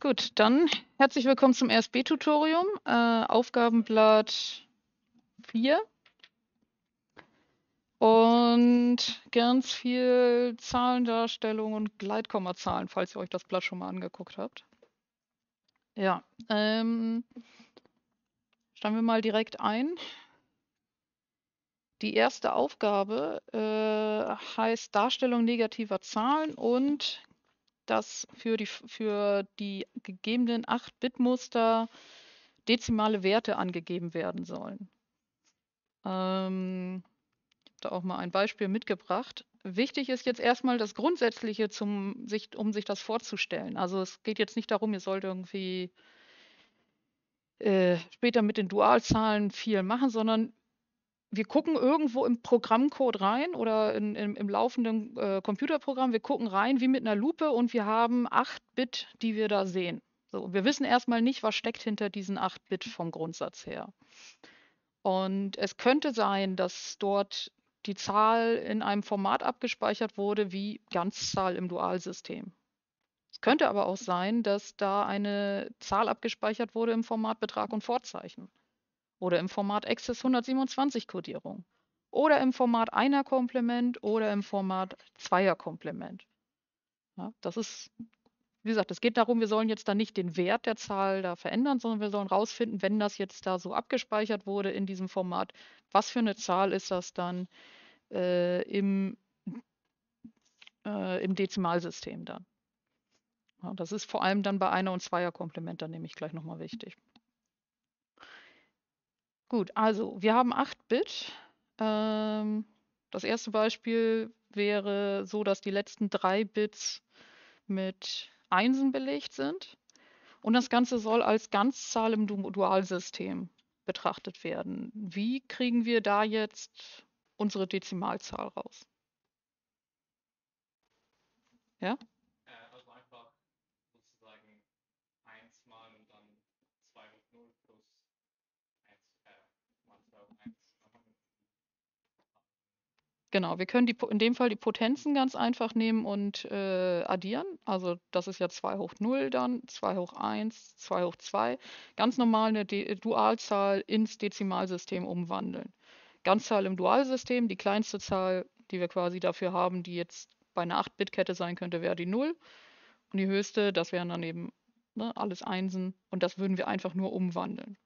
Gut, dann herzlich willkommen zum RSB-Tutorium, Aufgabenblatt 4 und ganz viel Zahlendarstellung und Gleitkommazahlen, falls ihr euch das Blatt schon mal angeguckt habt. Ja, steigen wir mal direkt ein. Die erste Aufgabe heißt Darstellung negativer Zahlen und dass für die gegebenen 8-Bit-Muster dezimale Werte angegeben werden sollen. Ich habe da auch mal ein Beispiel mitgebracht. Wichtig ist jetzt erstmal das Grundsätzliche, um sich das vorzustellen. Also es geht jetzt nicht darum, ihr sollt irgendwie später mit den Dualzahlen viel machen, sondern wir gucken irgendwo im Programmcode rein oder im laufenden Computerprogramm. Wir gucken rein wie mit einer Lupe und wir haben 8-Bit, die wir da sehen. So, wir wissen erstmal nicht, was steckt hinter diesen 8-Bit vom Grundsatz her. Und es könnte sein, dass dort die Zahl in einem Format abgespeichert wurde wie Ganzzahl im Dualsystem. Es könnte aber auch sein, dass da eine Zahl abgespeichert wurde im Format Betrag und Vorzeichen oder im Format Access 127 Kodierung oder im Format Einer-Komplement oder im Format Zweier-Komplement. Ja, das ist, wie gesagt, es geht darum, wir sollen jetzt da nicht den Wert der Zahl da verändern, sondern wir sollen rausfinden, wenn das jetzt da so abgespeichert wurde in diesem Format, was für eine Zahl ist das dann im Dezimalsystem dann. Ja, das ist vor allem dann bei Einer- und Zweier-Komplement dann nämlich gleich nochmal wichtig. Gut, also wir haben 8-Bit. Das erste Beispiel wäre so, dass die letzten 3 Bits mit Einsen belegt sind. Und das Ganze soll als Ganzzahl im Dualsystem betrachtet werden. Wie kriegen wir da jetzt unsere Dezimalzahl raus? Ja? Also einfach sozusagen 1 mal und dann 2 hoch 0 plus 1 mal 2 hoch 1. Genau, wir können in dem Fall die Potenzen ganz einfach nehmen und addieren. Also das ist ja 2 hoch 0 dann, 2 hoch 1, 2 hoch 2. Ganz normal eine Dualzahl ins Dezimalsystem umwandeln. Ganzzahl im Dualsystem, die kleinste Zahl, die wir quasi dafür haben, die jetzt bei einer 8-Bit-Kette sein könnte, wäre die 0. Und die höchste, das wären dann eben alles Einsen. Und das würden wir einfach nur umwandeln.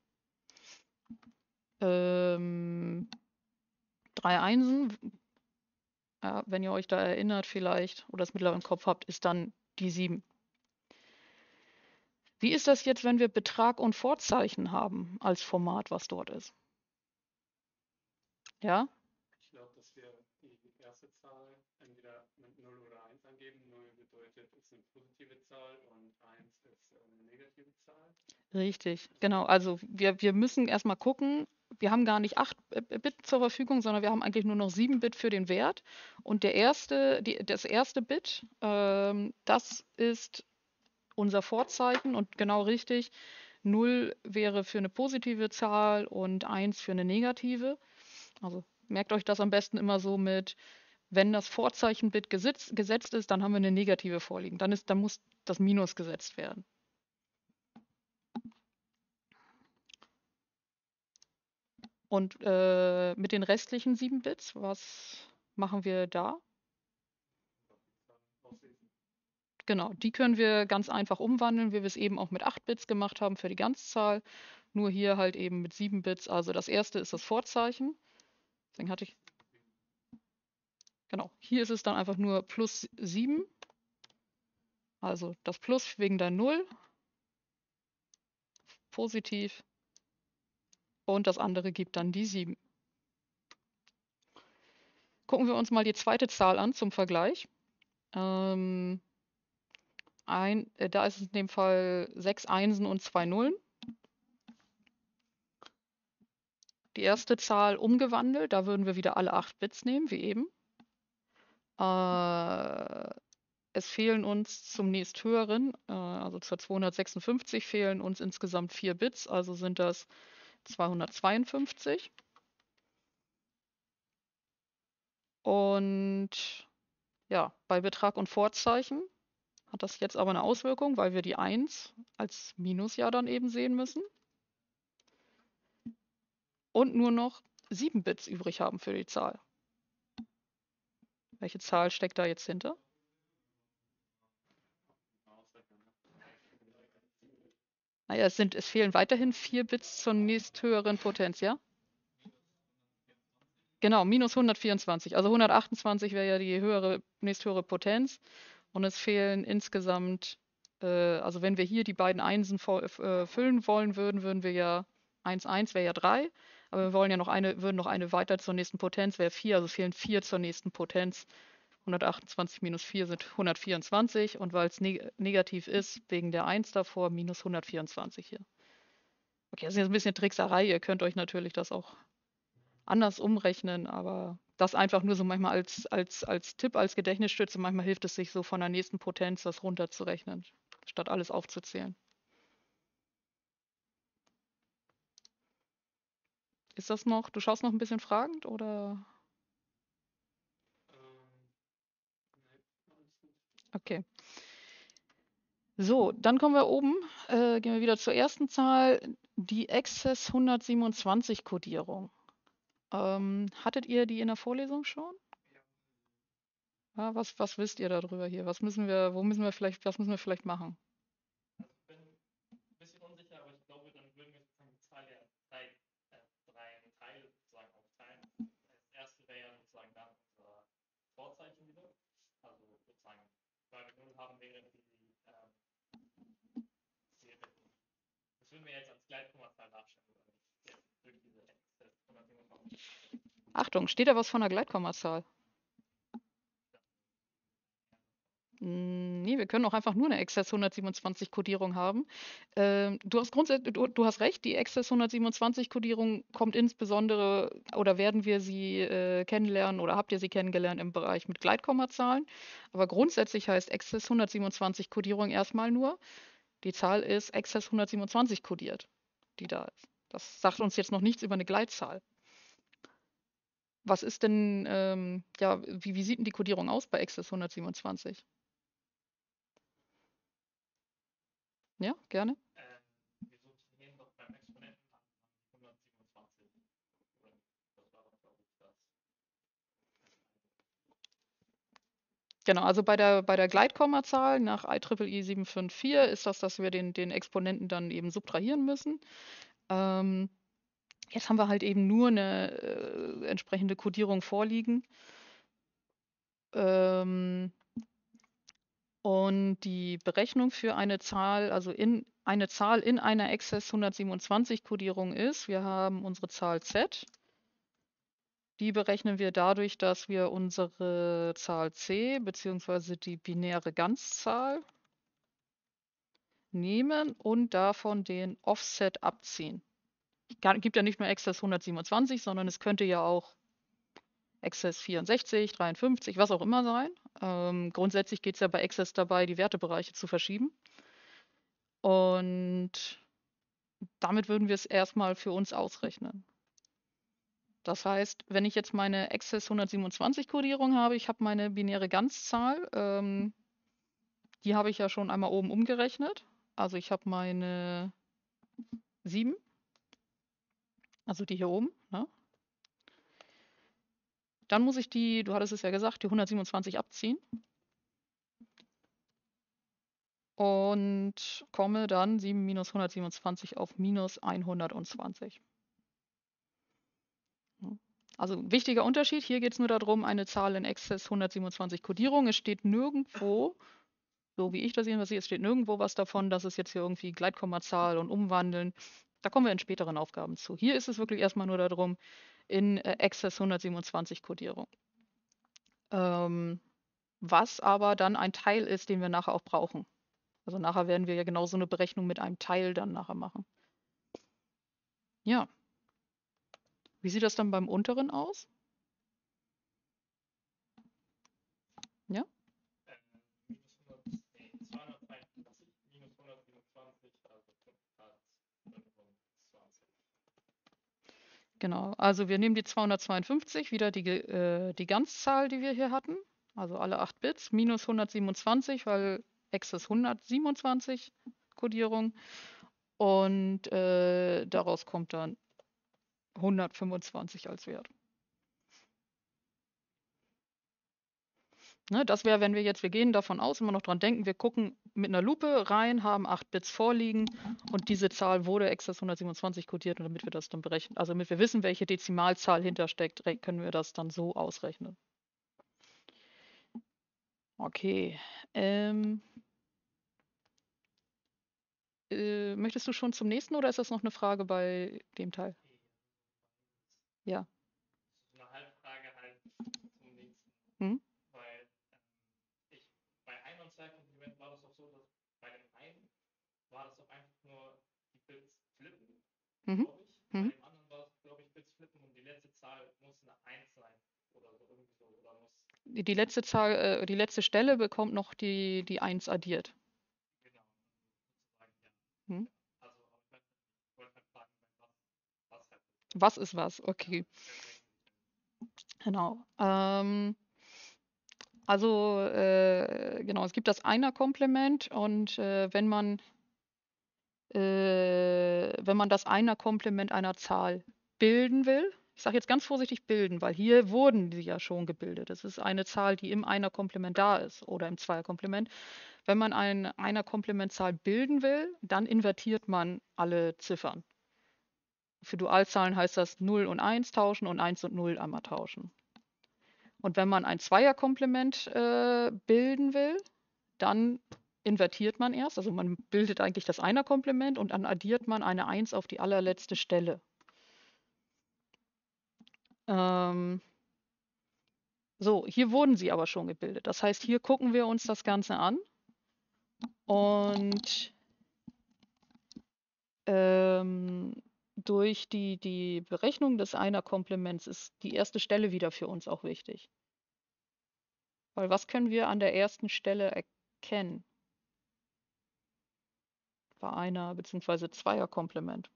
3 Einsen, ja, wenn ihr euch da erinnert vielleicht oder es mittlerweile im Kopf habt, ist dann die 7. Wie ist das jetzt, wenn wir Betrag und Vorzeichen haben als Format, was dort ist? Ja? Ich glaube, dass wir die erste Zahl entweder mit 0 oder 1 angeben. 0 bedeutet, ist eine positive Zahl und 1 ist eine negative Zahl. Richtig, genau. Also wir müssen erstmal gucken, wir haben gar nicht 8 Bit zur Verfügung, sondern wir haben eigentlich nur noch 7 Bit für den Wert. Und das erste Bit, das ist unser Vorzeichen und genau richtig. 0 wäre für eine positive Zahl und 1 für eine negative. Also merkt euch das am besten immer so mit, wenn das Vorzeichenbit gesetzt ist, dann haben wir eine negative vorliegen. Dann muss das Minus gesetzt werden. Und mit den restlichen 7 Bits, was machen wir da? Genau, die können wir ganz einfach umwandeln, wie wir es eben auch mit 8 Bits gemacht haben für die Ganzzahl. Nur hier halt eben mit 7 Bits. Also das erste ist das Vorzeichen. Deswegen hatte ich. Genau, hier ist es dann einfach nur plus 7. Also das Plus wegen der 0. Positiv. Und das andere gibt dann die 7. Gucken wir uns mal die zweite Zahl an zum Vergleich. Da ist es in dem Fall 6 Einsen und 2 Nullen. Die erste Zahl umgewandelt, da würden wir wieder alle 8 Bits nehmen, wie eben. Es fehlen uns zum nächsthöheren, also zur 256 fehlen uns insgesamt 4 Bits, also sind das 252. Und ja, bei Betrag und Vorzeichen Hat das jetzt aber eine Auswirkung, weil wir die 1 als Minus ja dann eben sehen müssen und nur noch 7 Bits übrig haben für die Zahl. Welche Zahl steckt da jetzt hinter? Naja, es fehlen weiterhin 4 Bits zur nächsthöheren Potenz, ja? Genau, minus 124. Also 128 wäre ja die nächsthöhere Potenz. Und es fehlen insgesamt, also wenn wir hier die beiden Einsen füllen wollen würden, würden wir ja 1, 1 wäre ja 3. Aber wir wollen ja würden noch eine weiter zur nächsten Potenz, wäre 4. Also es fehlen 4 zur nächsten Potenz. 128 minus 4 sind 124. Und weil es negativ ist, wegen der 1 davor, minus 124 hier. Okay, das ist jetzt ein bisschen Trickserei. Ihr könnt euch natürlich das auch anders umrechnen, aber das einfach nur so manchmal als Tipp, als Gedächtnisstütze. Manchmal hilft es sich so von der nächsten Potenz das runterzurechnen, statt alles aufzuzählen. Ist das noch, du schaust noch ein bisschen fragend oder? Okay. So, dann kommen wir oben, gehen wir wieder zur ersten Zahl, die Access 127 Codierung. Hattet ihr die in der Vorlesung schon? Ja, was wisst ihr darüber hier? Was müssen wir vielleicht machen? Also ich bin ein bisschen unsicher, aber ich glaube, dann würden wir sozusagen die Zahl der drei Teile sozusagen aufteilen. Das erste wäre ja sozusagen dann unser Vorzeichen wieder. Also sozusagen, weil wir 0 haben, wäre das würden wir jetzt als Gleitkommazahl darstellen, oder nicht? Jetzt durch diese Access 127. Achtung, steht da was von der Gleitkommazahl? Nee, wir können auch einfach nur eine Access 127 Codierung haben. Du hast recht, die Access 127 Codierung kommt insbesondere oder werden wir sie kennenlernen oder habt ihr sie kennengelernt im Bereich mit Gleitkommazahlen. Aber grundsätzlich heißt Access 127 Codierung erstmal nur, die Zahl ist Access 127 codiert, die da ist. Das sagt uns jetzt noch nichts über eine Gleitzahl. Was ist denn, ja, wie sieht denn die Codierung aus bei Access 127? Ja, gerne. Wir substituieren doch beim Exponenten an 127. Das war doch, glaube ich, das. Genau, also bei der Gleitkommazahl nach IEEE 754 ist das, dass wir den Exponenten dann eben subtrahieren müssen. Jetzt haben wir halt eben nur eine entsprechende Codierung vorliegen. Und die Berechnung für eine Zahl, also eine Zahl in einer Access 127 Codierung ist, wir haben unsere Zahl z. Die berechnen wir dadurch, dass wir unsere Zahl c bzw. die binäre Ganzzahl nehmen und davon den Offset abziehen. Gibt ja nicht nur Access 127, sondern es könnte ja auch Access 64, 53, was auch immer sein. Grundsätzlich geht es ja bei Access dabei, die Wertebereiche zu verschieben. Und damit würden wir es erstmal für uns ausrechnen. Das heißt, wenn ich jetzt meine Access 127 Codierung habe, ich habe meine binäre Ganzzahl, die habe ich ja schon einmal oben umgerechnet. Also ich habe meine 7, also die hier oben. Ne? Dann muss ich du hattest es ja gesagt, die 127 abziehen. Und komme dann 7 minus 127 auf minus 120. Also wichtiger Unterschied, hier geht es nur darum, eine Zahl in Access 127 Codierung. Es steht nirgendwo, so wie ich das jedenfalls sehe, es steht nirgendwo was davon, dass es jetzt hier irgendwie Gleitkommazahl und umwandeln. Da kommen wir in späteren Aufgaben zu. Hier ist es wirklich erstmal nur darum, in Access 127 Codierung. Was aber dann ein Teil ist, den wir nachher auch brauchen. Also nachher werden wir ja genauso eine Berechnung mit einem Teil dann nachher machen. Ja. Wie sieht das dann beim unteren aus? Ja? Minus 243 minus 127, also 525. Genau. Also wir nehmen die 252, wieder die Ganzzahl, die wir hier hatten. Also alle 8 Bits, minus 127, weil Access 127 Codierung und daraus kommt dann 125 als Wert. Ne, das wäre, wenn wir gehen davon aus, immer noch dran denken, wir gucken mit einer Lupe rein, haben 8 Bits vorliegen und diese Zahl wurde Access 127 codiert und damit wir das dann berechnen, also damit wir wissen, welche Dezimalzahl hintersteckt, können wir das dann so ausrechnen. Okay. Möchtest du schon zum nächsten oder ist das noch eine Frage bei dem Teil? Ja. So eine Halbfrage halt zum nächsten. Hm? Weil bei ein- und Zwei-Komplement war das doch so, dass bei dem einen war das doch einfach nur die Bits flippen, Mhm. glaube ich. Bei Mhm. dem anderen war es, glaube ich, Bits flippen und die letzte Zahl muss eine 1 sein. Oder so irgendwie so. Oder muss. Die letzte Zahl, die letzte Stelle bekommt noch die 1 addiert. Genau. Sozusagen, ja. Hm? Also, ich wollte halt fragen, was halt. Was ist was? Okay. Ja, deswegen. Genau. Also genau, es gibt das Einer-Komplement und wenn man das Einer-Komplement einer Zahl bilden will, ich sage jetzt ganz vorsichtig bilden, weil hier wurden sie ja schon gebildet. Es ist eine Zahl, die im Einer-Komplement da ist oder im Zweier-Komplement. Wenn man eine Einer-Komplementzahl bilden will, dann invertiert man alle Ziffern. Für Dualzahlen heißt das 0 und 1 tauschen und 1 und 0 einmal tauschen. Und wenn man ein Zweierkomplement bilden will, dann invertiert man erst. Also man bildet eigentlich das Einer-Komplement und dann addiert man eine 1 auf die allerletzte Stelle. So, hier wurden sie aber schon gebildet. Das heißt, hier gucken wir uns das Ganze an und durch die Berechnung des Einer-Komplements ist die erste Stelle wieder für uns auch wichtig. Weil was können wir an der ersten Stelle erkennen? Bei Einer- bzw. Zweierkomplement.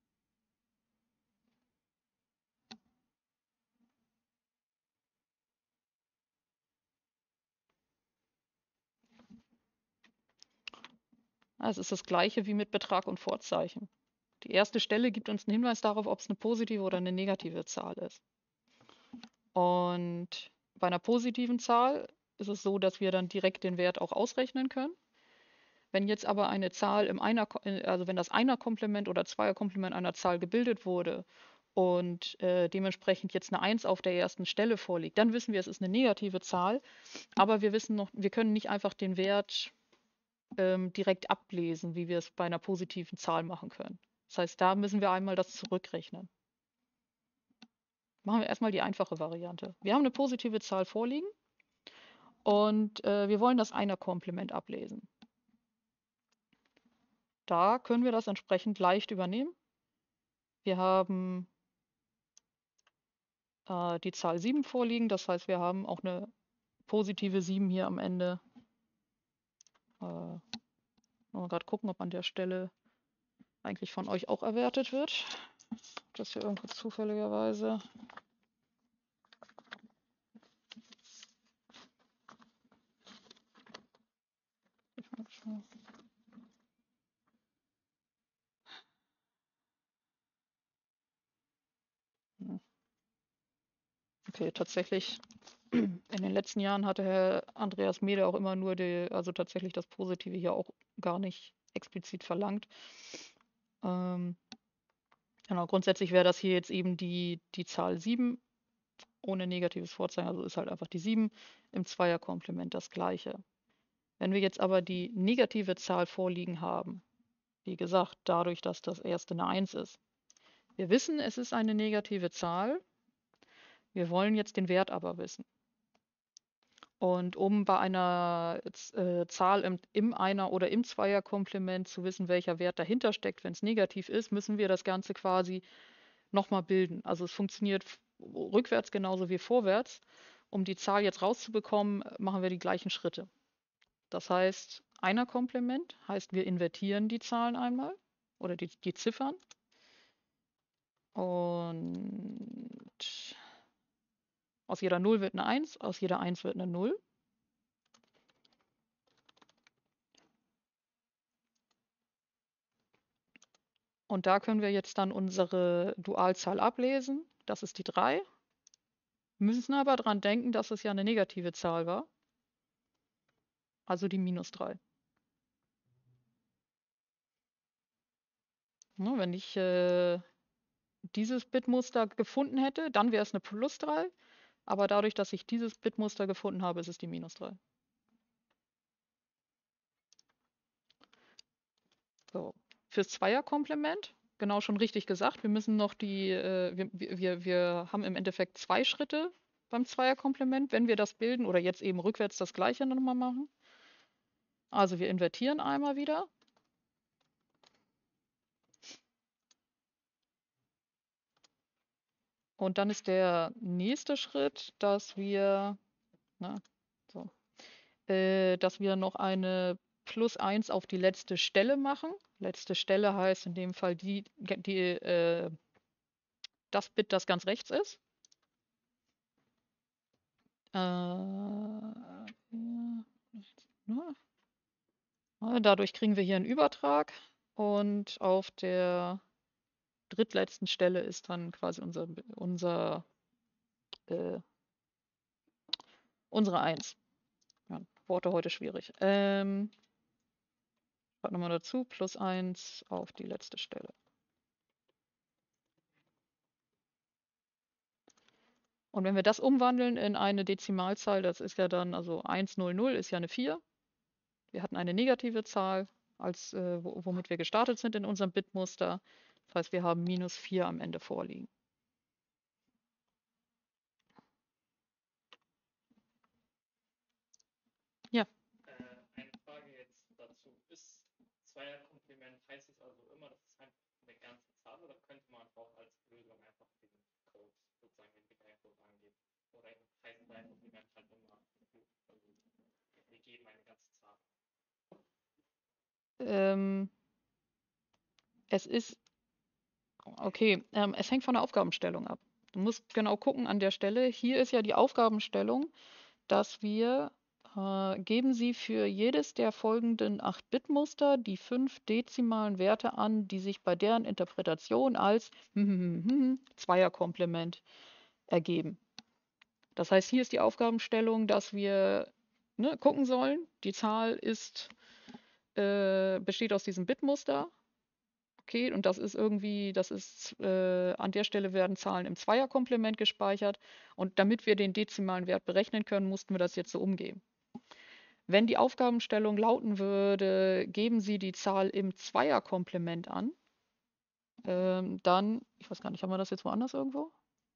Es ist das gleiche wie mit Betrag und Vorzeichen. Die erste Stelle gibt uns einen Hinweis darauf, ob es eine positive oder eine negative Zahl ist. Und bei einer positiven Zahl ist es so, dass wir dann direkt den Wert auch ausrechnen können. Wenn jetzt aber eine Zahl also wenn das Einer-Komplement oder Zweierkomplement einer Zahl gebildet wurde und dementsprechend jetzt eine 1 auf der ersten Stelle vorliegt, dann wissen wir, es ist eine negative Zahl, aber wir können nicht einfach den Wert direkt ablesen, wie wir es bei einer positiven Zahl machen können. Das heißt, da müssen wir einmal das zurückrechnen. Machen wir erstmal die einfache Variante. Wir haben eine positive Zahl vorliegen und wir wollen das Einer-Komplement ablesen. Da können wir das entsprechend leicht übernehmen. Wir haben die Zahl 7 vorliegen, das heißt, wir haben auch eine positive 7 hier am Ende. Mal gerade gucken, ob an der Stelle eigentlich von euch auch erwertet wird. Das hier irgendwo zufälligerweise. Okay, tatsächlich. In den letzten Jahren hatte Herr Andreas Mede auch immer nur also tatsächlich das Positive hier auch gar nicht explizit verlangt. Genau, grundsätzlich wäre das hier jetzt eben die Zahl 7 ohne negatives Vorzeichen, also ist halt einfach die 7 im Zweierkomplement das gleiche. Wenn wir jetzt aber die negative Zahl vorliegen haben, wie gesagt, dadurch, dass das erste eine 1 ist. Wir wissen, es ist eine negative Zahl. Wir wollen jetzt den Wert aber wissen. Und um bei einer Zahl im Einer- oder im Zweierkomplement zu wissen, welcher Wert dahinter steckt, wenn es negativ ist, müssen wir das Ganze quasi nochmal bilden. Also es funktioniert rückwärts genauso wie vorwärts. Um die Zahl jetzt rauszubekommen, machen wir die gleichen Schritte. Das heißt, Einer-Komplement heißt, wir invertieren die Zahlen einmal oder die Ziffern. Und aus jeder 0 wird eine 1, aus jeder 1 wird eine 0. Und da können wir jetzt dann unsere Dualzahl ablesen. Das ist die 3. Müssen aber dran denken, dass es ja eine negative Zahl war. Also die -3. Ne, wenn ich dieses Bitmuster gefunden hätte, dann wäre es eine +3. Aber dadurch, dass ich dieses Bitmuster gefunden habe, ist es die -3. So. Fürs Zweierkomplement, genau schon richtig gesagt, wir müssen noch wir haben im Endeffekt 2 Schritte beim Zweierkomplement, wenn wir das bilden oder jetzt eben rückwärts das gleiche nochmal machen. Also wir invertieren einmal wieder. Und dann ist der nächste Schritt, dass wir, so, dass wir noch eine +1 auf die letzte Stelle machen. Letzte Stelle heißt in dem Fall das Bit, das ganz rechts ist. Dadurch kriegen wir hier einen Übertrag und auf der drittletzten Stelle ist dann quasi unsere 1. Ja, Worte heute schwierig. Schreibt nochmal dazu, +1 auf die letzte Stelle. Und wenn wir das umwandeln in eine Dezimalzahl, das ist ja dann, also 100 ist ja eine 4. Wir hatten eine negative Zahl, womit wir gestartet sind in unserem Bitmuster. Das heißt, wir haben -4 am Ende vorliegen. Ja. Eine Frage jetzt dazu. Ist Zweierkomplement, heißt es also immer, das ist einfach eine ganze Zahl oder könnte man auch als Lösung einfach diesen Code, sozusagen den Binärcode angeben? Oder heißt Zweierkomplement halt immer, also wir geben eine ganze Zahl? Es ist, okay, es hängt von der Aufgabenstellung ab. Du musst genau gucken an der Stelle. Hier ist ja die Aufgabenstellung, dass wir geben Sie für jedes der folgenden 8-Bit-Muster die 5 dezimalen Werte an, die sich bei deren Interpretation als Zweierkomplement ergeben. Das heißt, hier ist die Aufgabenstellung, dass wir gucken sollen, die Zahl besteht aus diesem Bitmuster. Okay, und das ist an der Stelle werden Zahlen im Zweierkomplement gespeichert. Und damit wir den dezimalen Wert berechnen können, mussten wir das jetzt so umgehen. Wenn die Aufgabenstellung lauten würde, geben Sie die Zahl im Zweierkomplement an, dann, ich weiß gar nicht, haben wir das jetzt woanders irgendwo?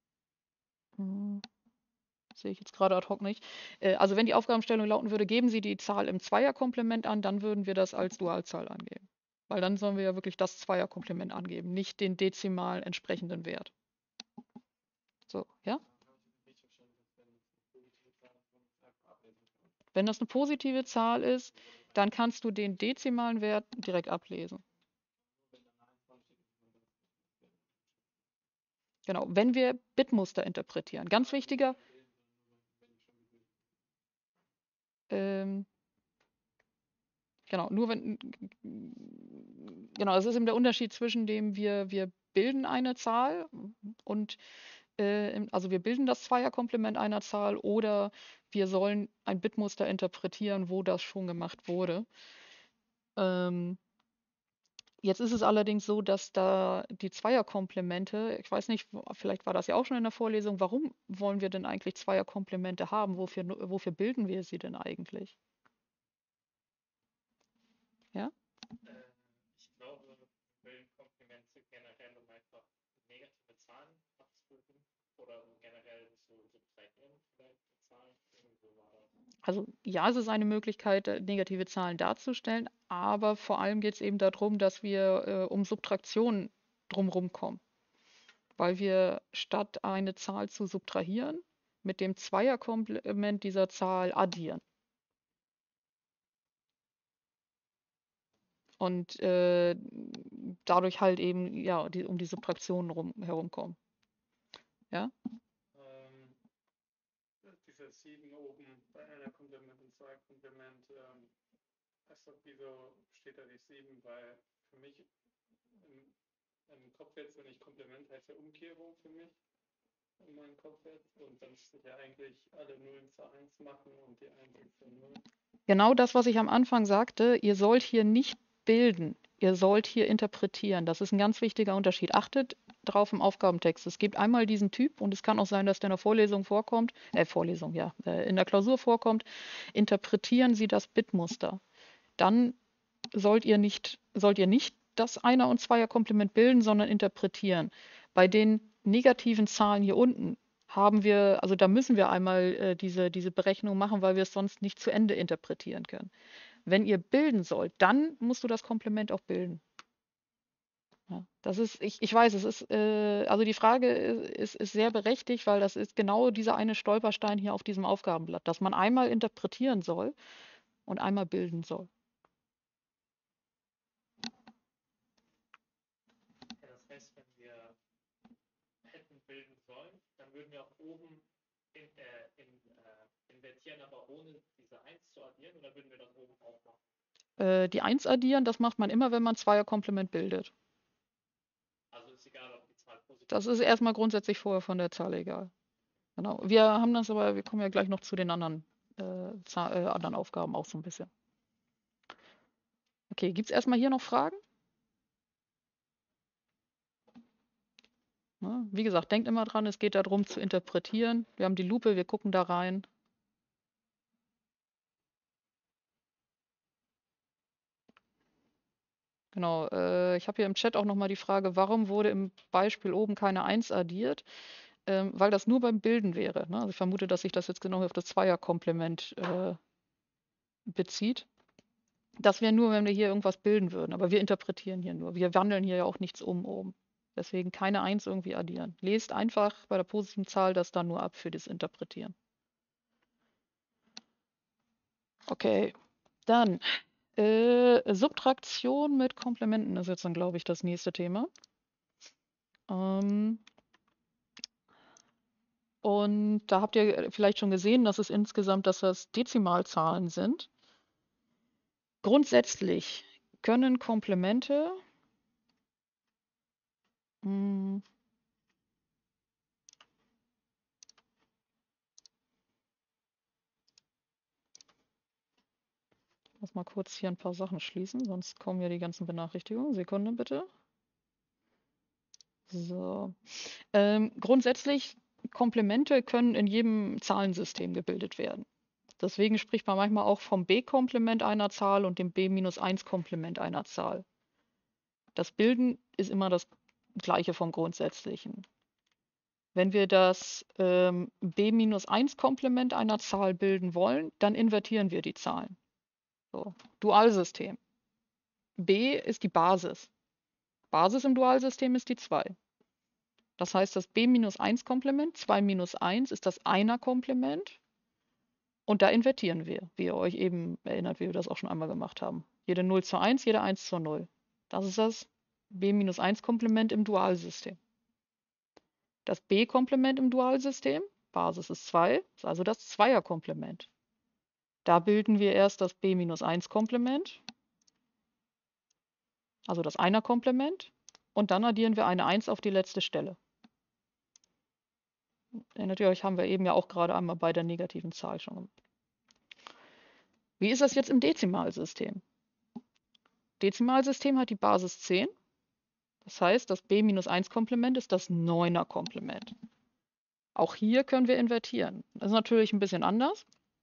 Sehe ich jetzt gerade ad hoc nicht. Also wenn die Aufgabenstellung lauten würde, geben Sie die Zahl im Zweierkomplement an, dann würden wir das als Dualzahl angeben. Weil dann sollen wir ja wirklich das Zweierkomplement angeben, nicht den dezimal entsprechenden Wert. So, ja? Wenn das eine positive Zahl ist, dann kannst du den dezimalen Wert direkt ablesen. Genau, wenn wir Bitmuster interpretieren. Ganz wichtiger. Genau, das ist eben der Unterschied zwischen dem, wir bilden eine Zahl und also wir bilden das Zweierkomplement einer Zahl oder wir sollen ein Bitmuster interpretieren, wo das schon gemacht wurde. Jetzt ist es allerdings so, dass da die Zweierkomplemente, ich weiß nicht, vielleicht war das ja auch schon in der Vorlesung, warum wollen wir denn eigentlich Zweierkomplemente haben? Wofür bilden wir sie denn eigentlich? Ja? Ich glaube, wir bilden Komplemente generell, um einfach negative Zahlen abzubilden oder um generell zu subtrahieren, vielleicht Zahlen. Irgendwo war das. Also ja, es ist eine Möglichkeit, negative Zahlen darzustellen, aber vor allem geht es eben darum, dass wir um Subtraktion drumherum kommen. Weil wir statt eine Zahl zu subtrahieren, mit dem Zweierkomplement dieser Zahl addieren. Und dadurch halt eben ja um die Subtraktion herumkommen. Ja? Diese 7 oben bei einer Komplement und zwei Komplement, wieso steht da die 7? Weil für mich im Kopf jetzt, wenn ich Komplement heißt ja Umkehrung für mich in meinem Kopf jetzt. Und dann müsste ich ja eigentlich alle Nullen zu 1 machen und die 1 zu 0. Genau das, was ich am Anfang sagte, ihr sollt hier nicht bilden, ihr sollt hier interpretieren. Das ist ein ganz wichtiger Unterschied. Achtet drauf im Aufgabentext. Es gibt einmal diesen Typ und es kann auch sein, dass der in der Vorlesung vorkommt, in der Klausur vorkommt. Interpretieren Sie das Bitmuster. Dann sollt ihr nicht das Einer- und Zweierkomplement bilden, sondern interpretieren. Bei den negativen Zahlen hier unten also da müssen wir einmal diese Berechnung machen, weil wir es sonst nicht zu Ende interpretieren können. Wenn ihr bilden sollt, dann musst du das Komplement auch bilden. Ja, ich weiß, also die Frage ist sehr berechtigt, weil das ist genau dieser eine Stolperstein hier auf diesem Aufgabenblatt, dass man einmal interpretieren soll und einmal bilden soll. Ja, das heißt, wenn wir hätten bilden sollen, dann würden wir auch oben invertieren, aber ohne diese 1 zu addieren, oder würden wir das oben auch machen? Die 1 addieren, das macht man immer, wenn man Zweierkomplement bildet. Also ist egal, ob die Zahl positiv Das ist erstmal grundsätzlich vorher von der Zahl egal. Genau. Wir kommen ja gleich noch zu den anderen Aufgaben auch so ein bisschen. Okay, gibt es erstmal hier noch Fragen? Ne? Wie gesagt, denkt immer dran, es geht darum zu interpretieren. Wir haben die Lupe, wir gucken da rein. Genau, ich habe hier im Chat auch nochmal die Frage, warum wurde im Beispiel oben keine 1 addiert? Weil das nur beim Bilden wäre. Ne? Also ich vermute, dass sich das jetzt genau auf das Zweierkomplement bezieht. Das wäre nur, wenn wir hier irgendwas bilden würden. Aber wir interpretieren hier nur. Wir wandeln hier ja auch nichts um oben. Deswegen keine 1 irgendwie addieren. Lest einfach bei der positiven Zahl das dann nur ab für das Interpretieren. Okay, dann Subtraktion mit Komplementen ist jetzt dann, glaube ich, das nächste Thema. Und da habt ihr vielleicht schon gesehen, dass das Dezimalzahlen sind. Grundsätzlich können Komplemente ich muss mal kurz hier ein paar Sachen schließen, sonst kommen ja die ganzen Benachrichtigungen. Sekunde bitte. So. Grundsätzlich, Komplemente können in jedem Zahlensystem gebildet werden. Deswegen spricht man manchmal auch vom B-Komplement einer Zahl und dem B-1-Komplement einer Zahl. Das Bilden ist immer das gleiche vom Grundsätzlichen. Wenn wir das B-1-Komplement einer Zahl bilden wollen, dann invertieren wir die Zahlen. So. Dualsystem. B ist die Basis. Basis im Dualsystem ist die 2. Das heißt, das B-1-Komplement, 2 minus 1, ist das Einer-Komplement. Und da invertieren wir, wie ihr euch eben erinnert, wie wir das auch schon einmal gemacht haben. Jede 0 zur 1, jede 1 zur 0. Das ist das B-1-Komplement im Dualsystem. Das B-Komplement im Dualsystem, Basis ist 2, ist also das Zweierkomplement. Da bilden wir erst das B-1-Komplement, also das Einer-Komplement, und dann addieren wir eine 1 auf die letzte Stelle. Erinnert ihr euch, haben wir eben ja auch gerade einmal bei der negativen Zahl schon gemacht. Wie ist das jetzt im Dezimalsystem? Dezimalsystem hat die Basis 10. Das heißt, das B-1-Komplement ist das Neuner-Komplement. Auch hier können wir invertieren. Das ist natürlich ein bisschen anders.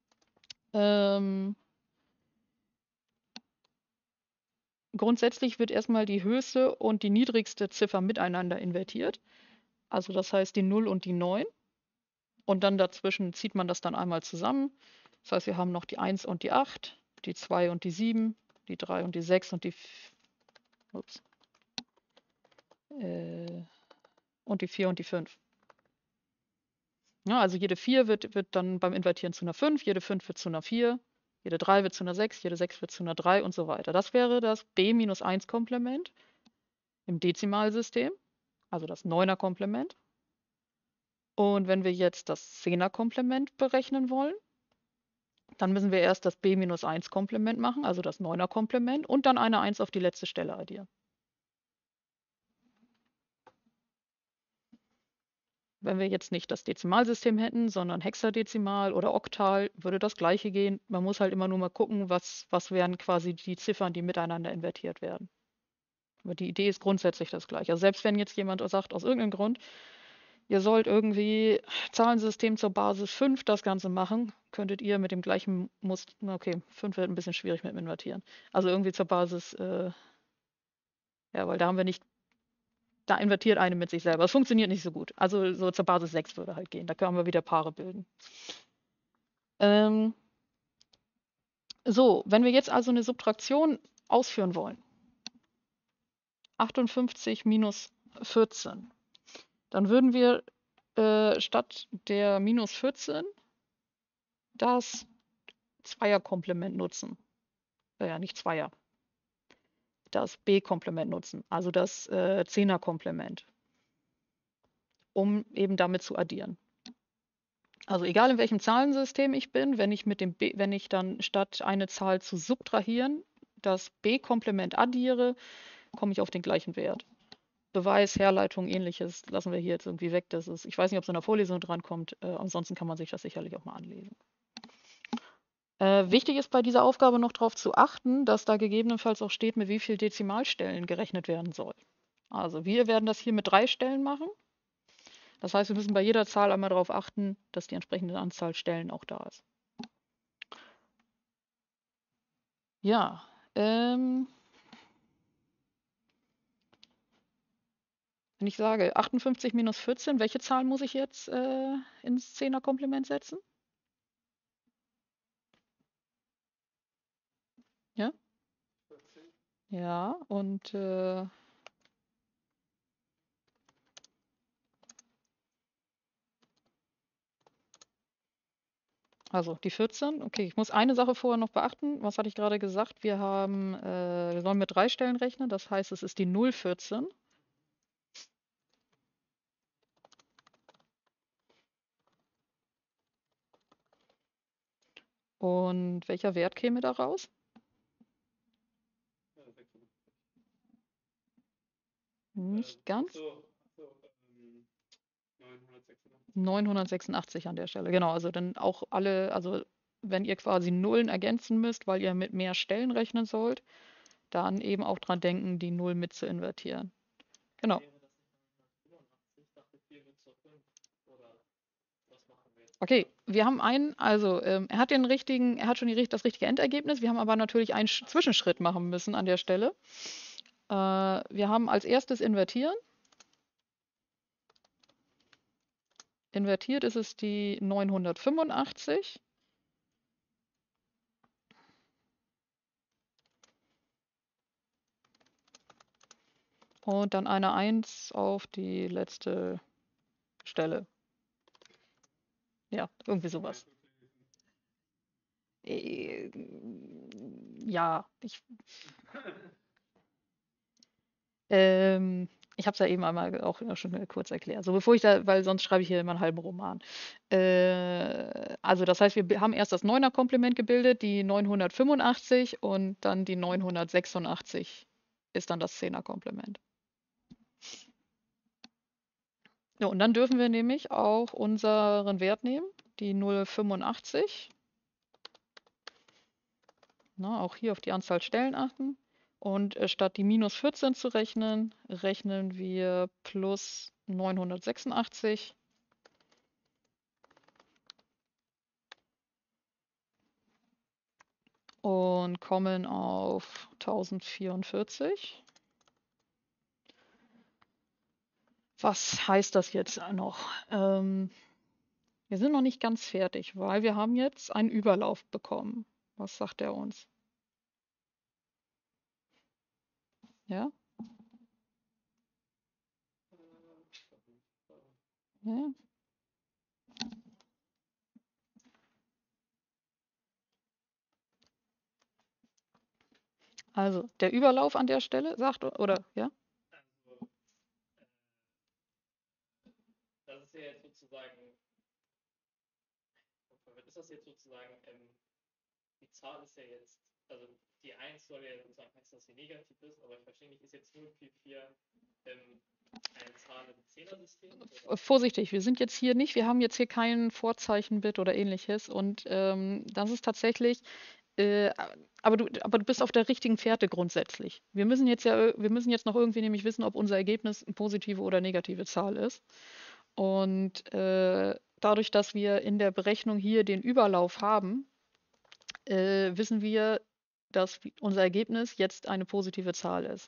Grundsätzlich wird erstmal die höchste und die niedrigste Ziffer miteinander invertiert. Also das heißt die 0 und die 9. Und dann dazwischen zieht man das dann einmal zusammen. Das heißt, wir haben noch die 1 und die 8, die 2 und die 7, die 3 und die 6 und die 4 und die 5. Ja, also jede 4 wird dann beim Invertieren zu einer 5, jede 5 wird zu einer 4, jede 3 wird zu einer 6, jede 6 wird zu einer 3 und so weiter. Das wäre das B-1-Komplement im Dezimalsystem, also das Neuner-Komplement. Und wenn wir jetzt das Zehner-Komplement berechnen wollen, dann müssen wir erst das B-1-Komplement machen, also das Neuner-Komplement, und dann eine 1 auf die letzte Stelle addieren. wenn wir jetzt nicht das Dezimalsystem hätten, sondern Hexadezimal oder Oktal, würde das Gleiche gehen. Man muss halt immer nur mal gucken, was wären quasi die Ziffern, die miteinander invertiert werden. Aber die Idee ist grundsätzlich das Gleiche. Also selbst wenn jetzt jemand sagt, aus irgendeinem Grund, ihr sollt irgendwie Zahlensystem zur Basis 5 das Ganze machen, könntet ihr mit dem gleichen Muster, okay, 5 wird ein bisschen schwierig mit dem Invertieren. Also irgendwie zur Basis, ja, weil da haben wir nicht, da invertiert eine mit sich selber. Es funktioniert nicht so gut. Also so zur Basis 6 würde halt gehen. Da können wir wieder Paare bilden. So, wenn wir jetzt also eine Subtraktion ausführen wollen, 58 minus 14, dann würden wir statt der minus 14 das Zweierkomplement nutzen. Ja, nicht Zweier. Das B-Komplement nutzen, also das Zehner-Komplement, um eben damit zu addieren. Also egal in welchem Zahlensystem ich bin, wenn ich dann statt eine Zahl zu subtrahieren das B-Komplement addiere, komme ich auf den gleichen Wert. Beweis, Herleitung, ähnliches lassen wir hier jetzt irgendwie weg. Ich weiß nicht, ob es in der Vorlesung drankommt, ansonsten kann man sich das sicherlich auch mal anlesen. Wichtig ist bei dieser Aufgabe noch darauf zu achten, dass da gegebenenfalls auch steht, mit wie vielen Dezimalstellen gerechnet werden soll. Also wir werden das hier mit 3 Stellen machen. Das heißt, wir müssen bei jeder Zahl einmal darauf achten, dass die entsprechende Anzahl Stellen auch da ist. Ja, wenn ich sage 58 minus 14, welche Zahl muss ich jetzt ins Zehnerkomplement setzen? Ja? 14. Ja, und also die 14. Okay, ich muss eine Sache vorher noch beachten. Was hatte ich gerade gesagt? Wir sollen mit 3 Stellen rechnen. Das heißt, es ist die 014. Und welcher Wert käme da raus? 56. Nicht ganz. So, 986. 986 an der Stelle. Genau, also dann auch also wenn ihr quasi Nullen ergänzen müsst, weil ihr mit mehr Stellen rechnen sollt, dann eben auch dran denken, die Null mit zu invertieren. Genau. Wäre das nicht 185? Ich dachte 4 wird zur 5. Oder was machen wir jetzt? Okay, wir haben also er hat schon das richtige Endergebnis. Wir haben aber natürlich einen Zwischenschritt machen müssen an der Stelle. Wir haben als erstes invertieren. Invertiert ist es die 985. Und dann eine 1 auf die letzte Stelle. Ja, irgendwie sowas. Ja, ich habe es ja eben einmal auch schon kurz erklärt. So weil sonst schreibe ich hier immer einen halben Roman. Also das heißt, wir haben erst das 9er-Komplement gebildet, die 985 und dann die 986 ist dann das 10er-Komplement. Ja, und dann dürfen wir nämlich auch unseren Wert nehmen, die 085. Na, auch hier auf die Anzahl Stellen achten. Und statt die minus 14 zu rechnen, rechnen wir plus 986. Und kommen auf 1044. Was heißt das jetzt noch? Wir sind noch nicht ganz fertig, weil wir haben jetzt einen Überlauf bekommen. Was sagt er uns? Ja? Ja? Also der Überlauf an der Stelle sagt, oder ja? Also, das ist ja jetzt sozusagen, ist das jetzt sozusagen, die Zahl ist ja jetzt, also die 1 soll ja sozusagen heißen, dass sie negativ ist, aber ich verstehe nicht, ist jetzt 044 eine Zahl im Zehnersystem? Oder? Vorsichtig, wir haben jetzt hier kein Vorzeichenbit oder ähnliches und das ist tatsächlich, äh, aber du bist auf der richtigen Fährte grundsätzlich. Wir müssen jetzt noch irgendwie nämlich wissen, ob unser Ergebnis eine positive oder negative Zahl ist. Und dadurch, dass wir in der Berechnung hier den Überlauf haben, wissen wir, dass unser Ergebnis jetzt eine positive Zahl ist.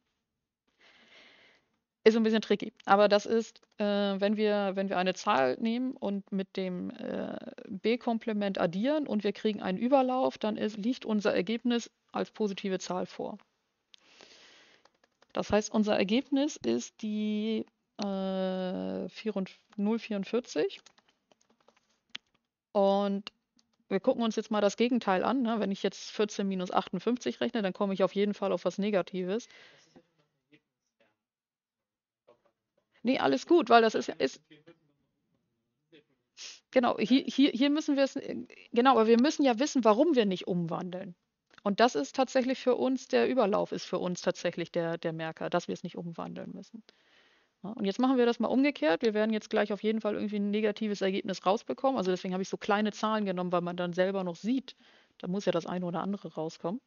Ist so ein bisschen tricky. Aber das ist, wenn wir eine Zahl nehmen und mit dem B-Komplement addieren und wir kriegen einen Überlauf, dann liegt unser Ergebnis als positive Zahl vor. Das heißt, unser Ergebnis ist die 0,44. Und wir gucken uns jetzt mal das Gegenteil an. Ne? Wenn ich jetzt 14 minus 58 rechne, dann komme ich auf jeden Fall auf was Negatives. Das ist ja schon das Ergebnis. Nee, alles gut, weil das ist genau, hier müssen wir es, genau, aber wir müssen ja wissen, warum wir nicht umwandeln. Und das ist tatsächlich für uns, der Überlauf ist für uns tatsächlich der Merker, dass wir es nicht umwandeln müssen. Ja, und jetzt machen wir das mal umgekehrt. Wir werden jetzt gleich auf jeden Fall irgendwie ein negatives Ergebnis rausbekommen. Also deswegen habe ich so kleine Zahlen genommen, weil man dann selber noch sieht, da muss ja das eine oder andere rauskommen.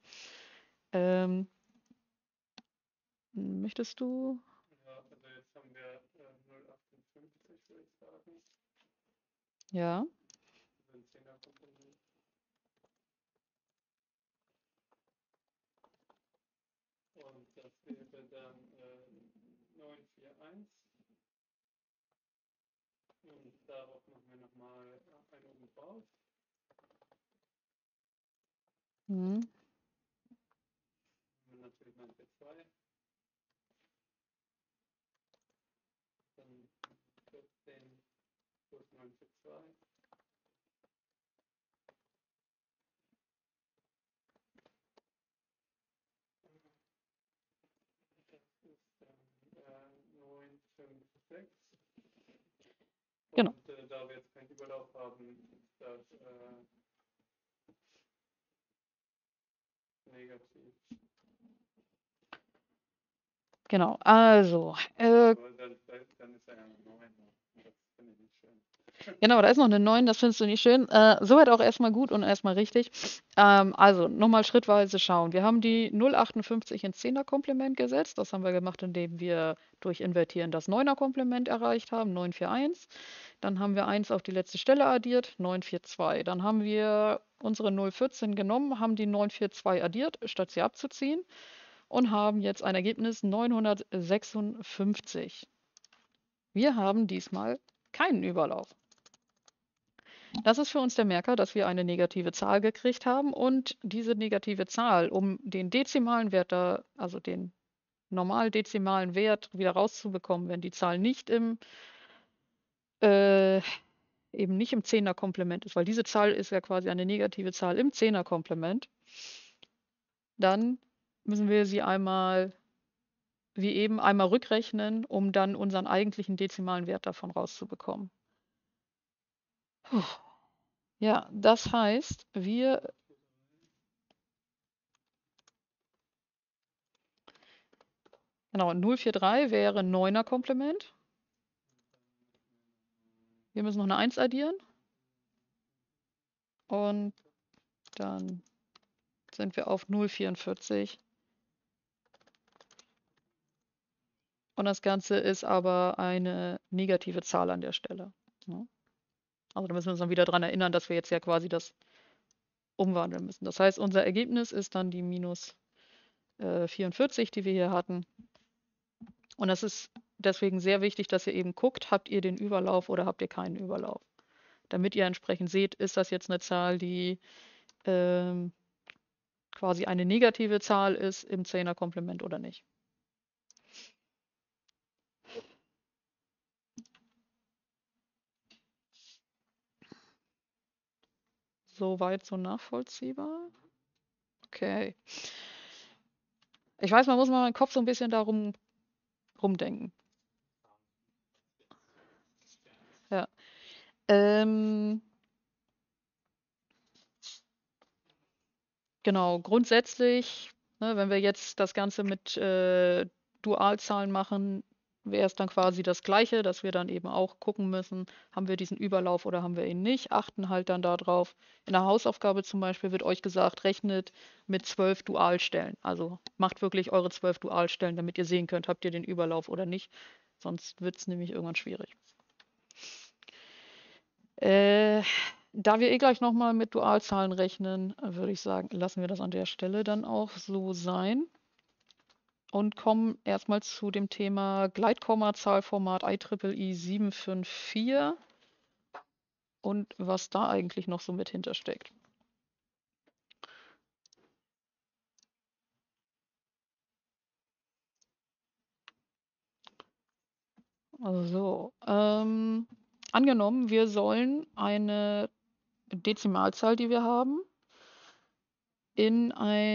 Möchtest du? Ja, also jetzt haben wir 0,58, würde ich sagen. Ja. Also ein Zehnerkomponent. Und das wäre dann 941. Und darauf machen wir nochmal einen oben drauf. Mhm. Und natürlich 942. Dann 14 plus 942. Das ist dann 956. Genau. Und da wir jetzt keinen Überlauf haben, ist das negativ. Genau, also, Aber dann ist er ja 9. Das finde ich nicht schön. genau, da ist noch eine 9, das findest du nicht schön. Soweit auch erstmal gut und erstmal richtig. Also, nochmal schrittweise schauen. Wir haben die 0,58 ins 10er-Komplement gesetzt. Das haben wir gemacht, indem wir durch Invertieren das 9er-Komplement erreicht haben, 941. Dann haben wir 1 auf die letzte Stelle addiert, 942. Dann haben wir unsere 014 genommen, haben die 942 addiert, statt sie abzuziehen. Und haben jetzt ein Ergebnis 956. Wir haben diesmal keinen Überlauf. Das ist für uns der Merker, dass wir eine negative Zahl gekriegt haben und diese negative Zahl, um den dezimalen Wert da, also den normal dezimalen Wert wieder rauszubekommen, wenn die Zahl nicht eben nicht im Zehner-Komplement ist, weil diese Zahl ist ja quasi eine negative Zahl im Zehner-Komplement, dann müssen wir sie einmal wie eben einmal rückrechnen, um dann unseren eigentlichen dezimalen Wert davon rauszubekommen. Ja, das heißt, genau, 043 wäre 9er Komplement. Wir müssen noch eine 1 addieren. Und dann sind wir auf 044. Und das Ganze ist aber eine negative Zahl an der Stelle. Ja. Also da müssen wir uns dann wieder daran erinnern, dass wir jetzt ja quasi das umwandeln müssen. Das heißt, unser Ergebnis ist dann die minus 44, die wir hier hatten. Und das ist deswegen sehr wichtig, dass ihr eben guckt, habt ihr den Überlauf oder habt ihr keinen Überlauf. Damit ihr entsprechend seht, ist das jetzt eine Zahl, die quasi eine negative Zahl ist im Zehner-Komplement oder nicht. Soweit so nachvollziehbar? Okay. Ich weiß, man muss mal im Kopf so ein bisschen darum rumdenken. Ja. Genau, grundsätzlich, ne, wenn wir jetzt das Ganze mit Dualzahlen machen, wäre es dann quasi das Gleiche, dass wir dann eben auch gucken müssen, haben wir diesen Überlauf oder haben wir ihn nicht, achten halt dann darauf. In der Hausaufgabe zum Beispiel wird euch gesagt, rechnet mit 12 Dualstellen. Also macht wirklich eure 12 Dualstellen, damit ihr sehen könnt, habt ihr den Überlauf oder nicht. Sonst wird es nämlich irgendwann schwierig. Da wir gleich nochmal mit Dualzahlen rechnen, würde ich sagen, lassen wir das an der Stelle dann auch so sein und kommen erstmal zu dem Thema Gleitkommazahlformat IEEE 754 und was da eigentlich noch so mit hintersteckt. Also, angenommen, wir sollen eine Dezimalzahl, die wir haben, in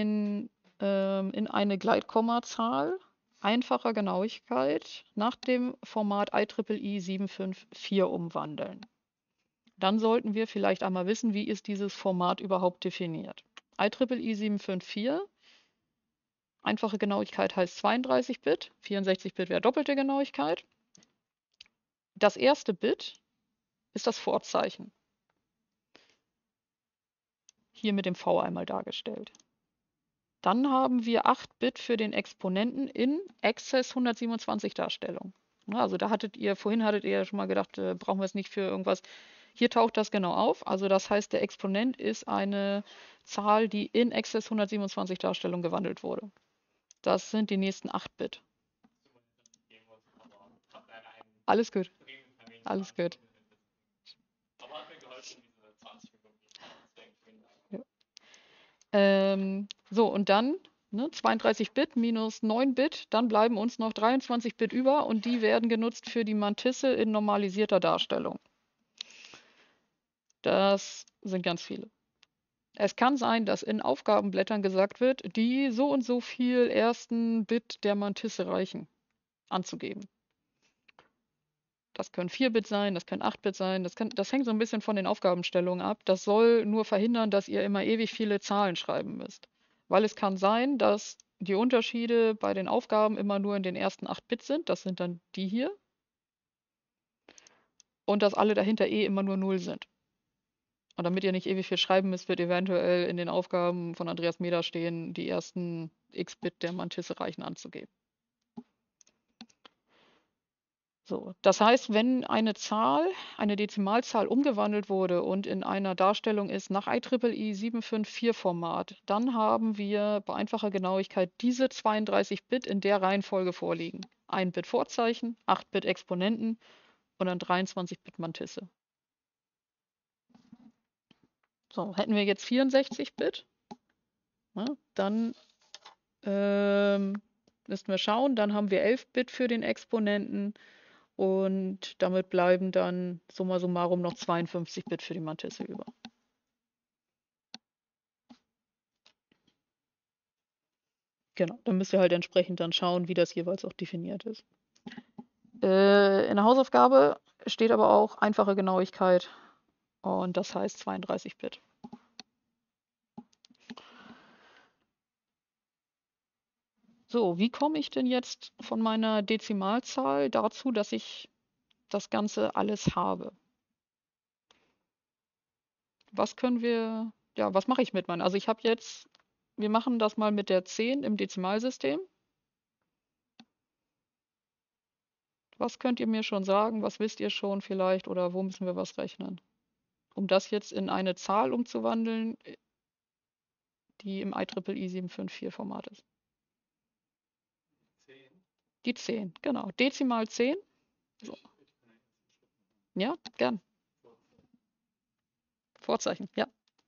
eine Gleitkommazahl einfacher Genauigkeit nach dem Format IEEE 754 umwandeln. Dann sollten wir vielleicht einmal wissen, wie ist dieses Format überhaupt definiert. IEEE 754, einfache Genauigkeit heißt 32 Bit, 64 Bit wäre doppelte Genauigkeit. Das erste Bit ist das Vorzeichen. Hier mit dem V einmal dargestellt. Dann haben wir 8 Bit für den Exponenten in Access 127 Darstellung. Also da vorhin hattet ihr ja schon mal gedacht, brauchen wir es nicht für irgendwas. Hier taucht das genau auf. Also das heißt, der Exponent ist eine Zahl, die in Access 127 Darstellung gewandelt wurde. Das sind die nächsten 8 Bit. Alles gut. Alles gut. Aber hat mir geholfen, diese 20 Minuten. So, und dann 32 Bit minus 9 Bit, dann bleiben uns noch 23 Bit über und die werden genutzt für die Mantisse in normalisierter Darstellung. Das sind ganz viele. Es kann sein, dass in Aufgabenblättern gesagt wird, die so und so viel ersten Bit der Mantisse reichen, anzugeben. Das können 4 Bit sein, das können 8 Bit sein, das hängt so ein bisschen von den Aufgabenstellungen ab. Das soll nur verhindern, dass ihr immer ewig viele Zahlen schreiben müsst. Weil es kann sein, dass die Unterschiede bei den Aufgaben immer nur in den ersten 8 Bit sind, das sind dann die hier, und dass alle dahinter immer nur 0 sind. Und damit ihr nicht ewig viel schreiben müsst, wird eventuell in den Aufgaben von Andreas Meder stehen, die ersten x-Bit der Mantisse reichen anzugeben. So, das heißt, wenn eine Zahl, eine Dezimalzahl umgewandelt wurde und in einer Darstellung ist nach IEEE 754 Format, dann haben wir bei einfacher Genauigkeit diese 32 Bit in der Reihenfolge vorliegen. 1 Bit Vorzeichen, 8 Bit Exponenten und dann 23 Bit Mantisse. So, hätten wir jetzt 64 Bit, dann müssten wir schauen, dann haben wir 11 Bit für den Exponenten. Und damit bleiben dann summa summarum noch 52 Bit für die Mantisse über. Genau, dann müsst ihr halt entsprechend dann schauen, wie das jeweils auch definiert ist. In der Hausaufgabe steht aber auch einfache Genauigkeit und das heißt 32 Bit. So, wie komme ich denn jetzt von meiner Dezimalzahl dazu, dass ich das Ganze alles habe? Was mache ich mit meinen? Also ich habe jetzt, wir machen das mal mit der 10 im Dezimalsystem. Was könnt ihr mir schon sagen? Was wisst ihr schon vielleicht? Oder wo müssen wir was rechnen? Um das jetzt in eine Zahl umzuwandeln, die im IEEE 754 Format ist. 10. Die 10, genau. Dezimal 10. So. Ja, gern. Vorzeichen, ja.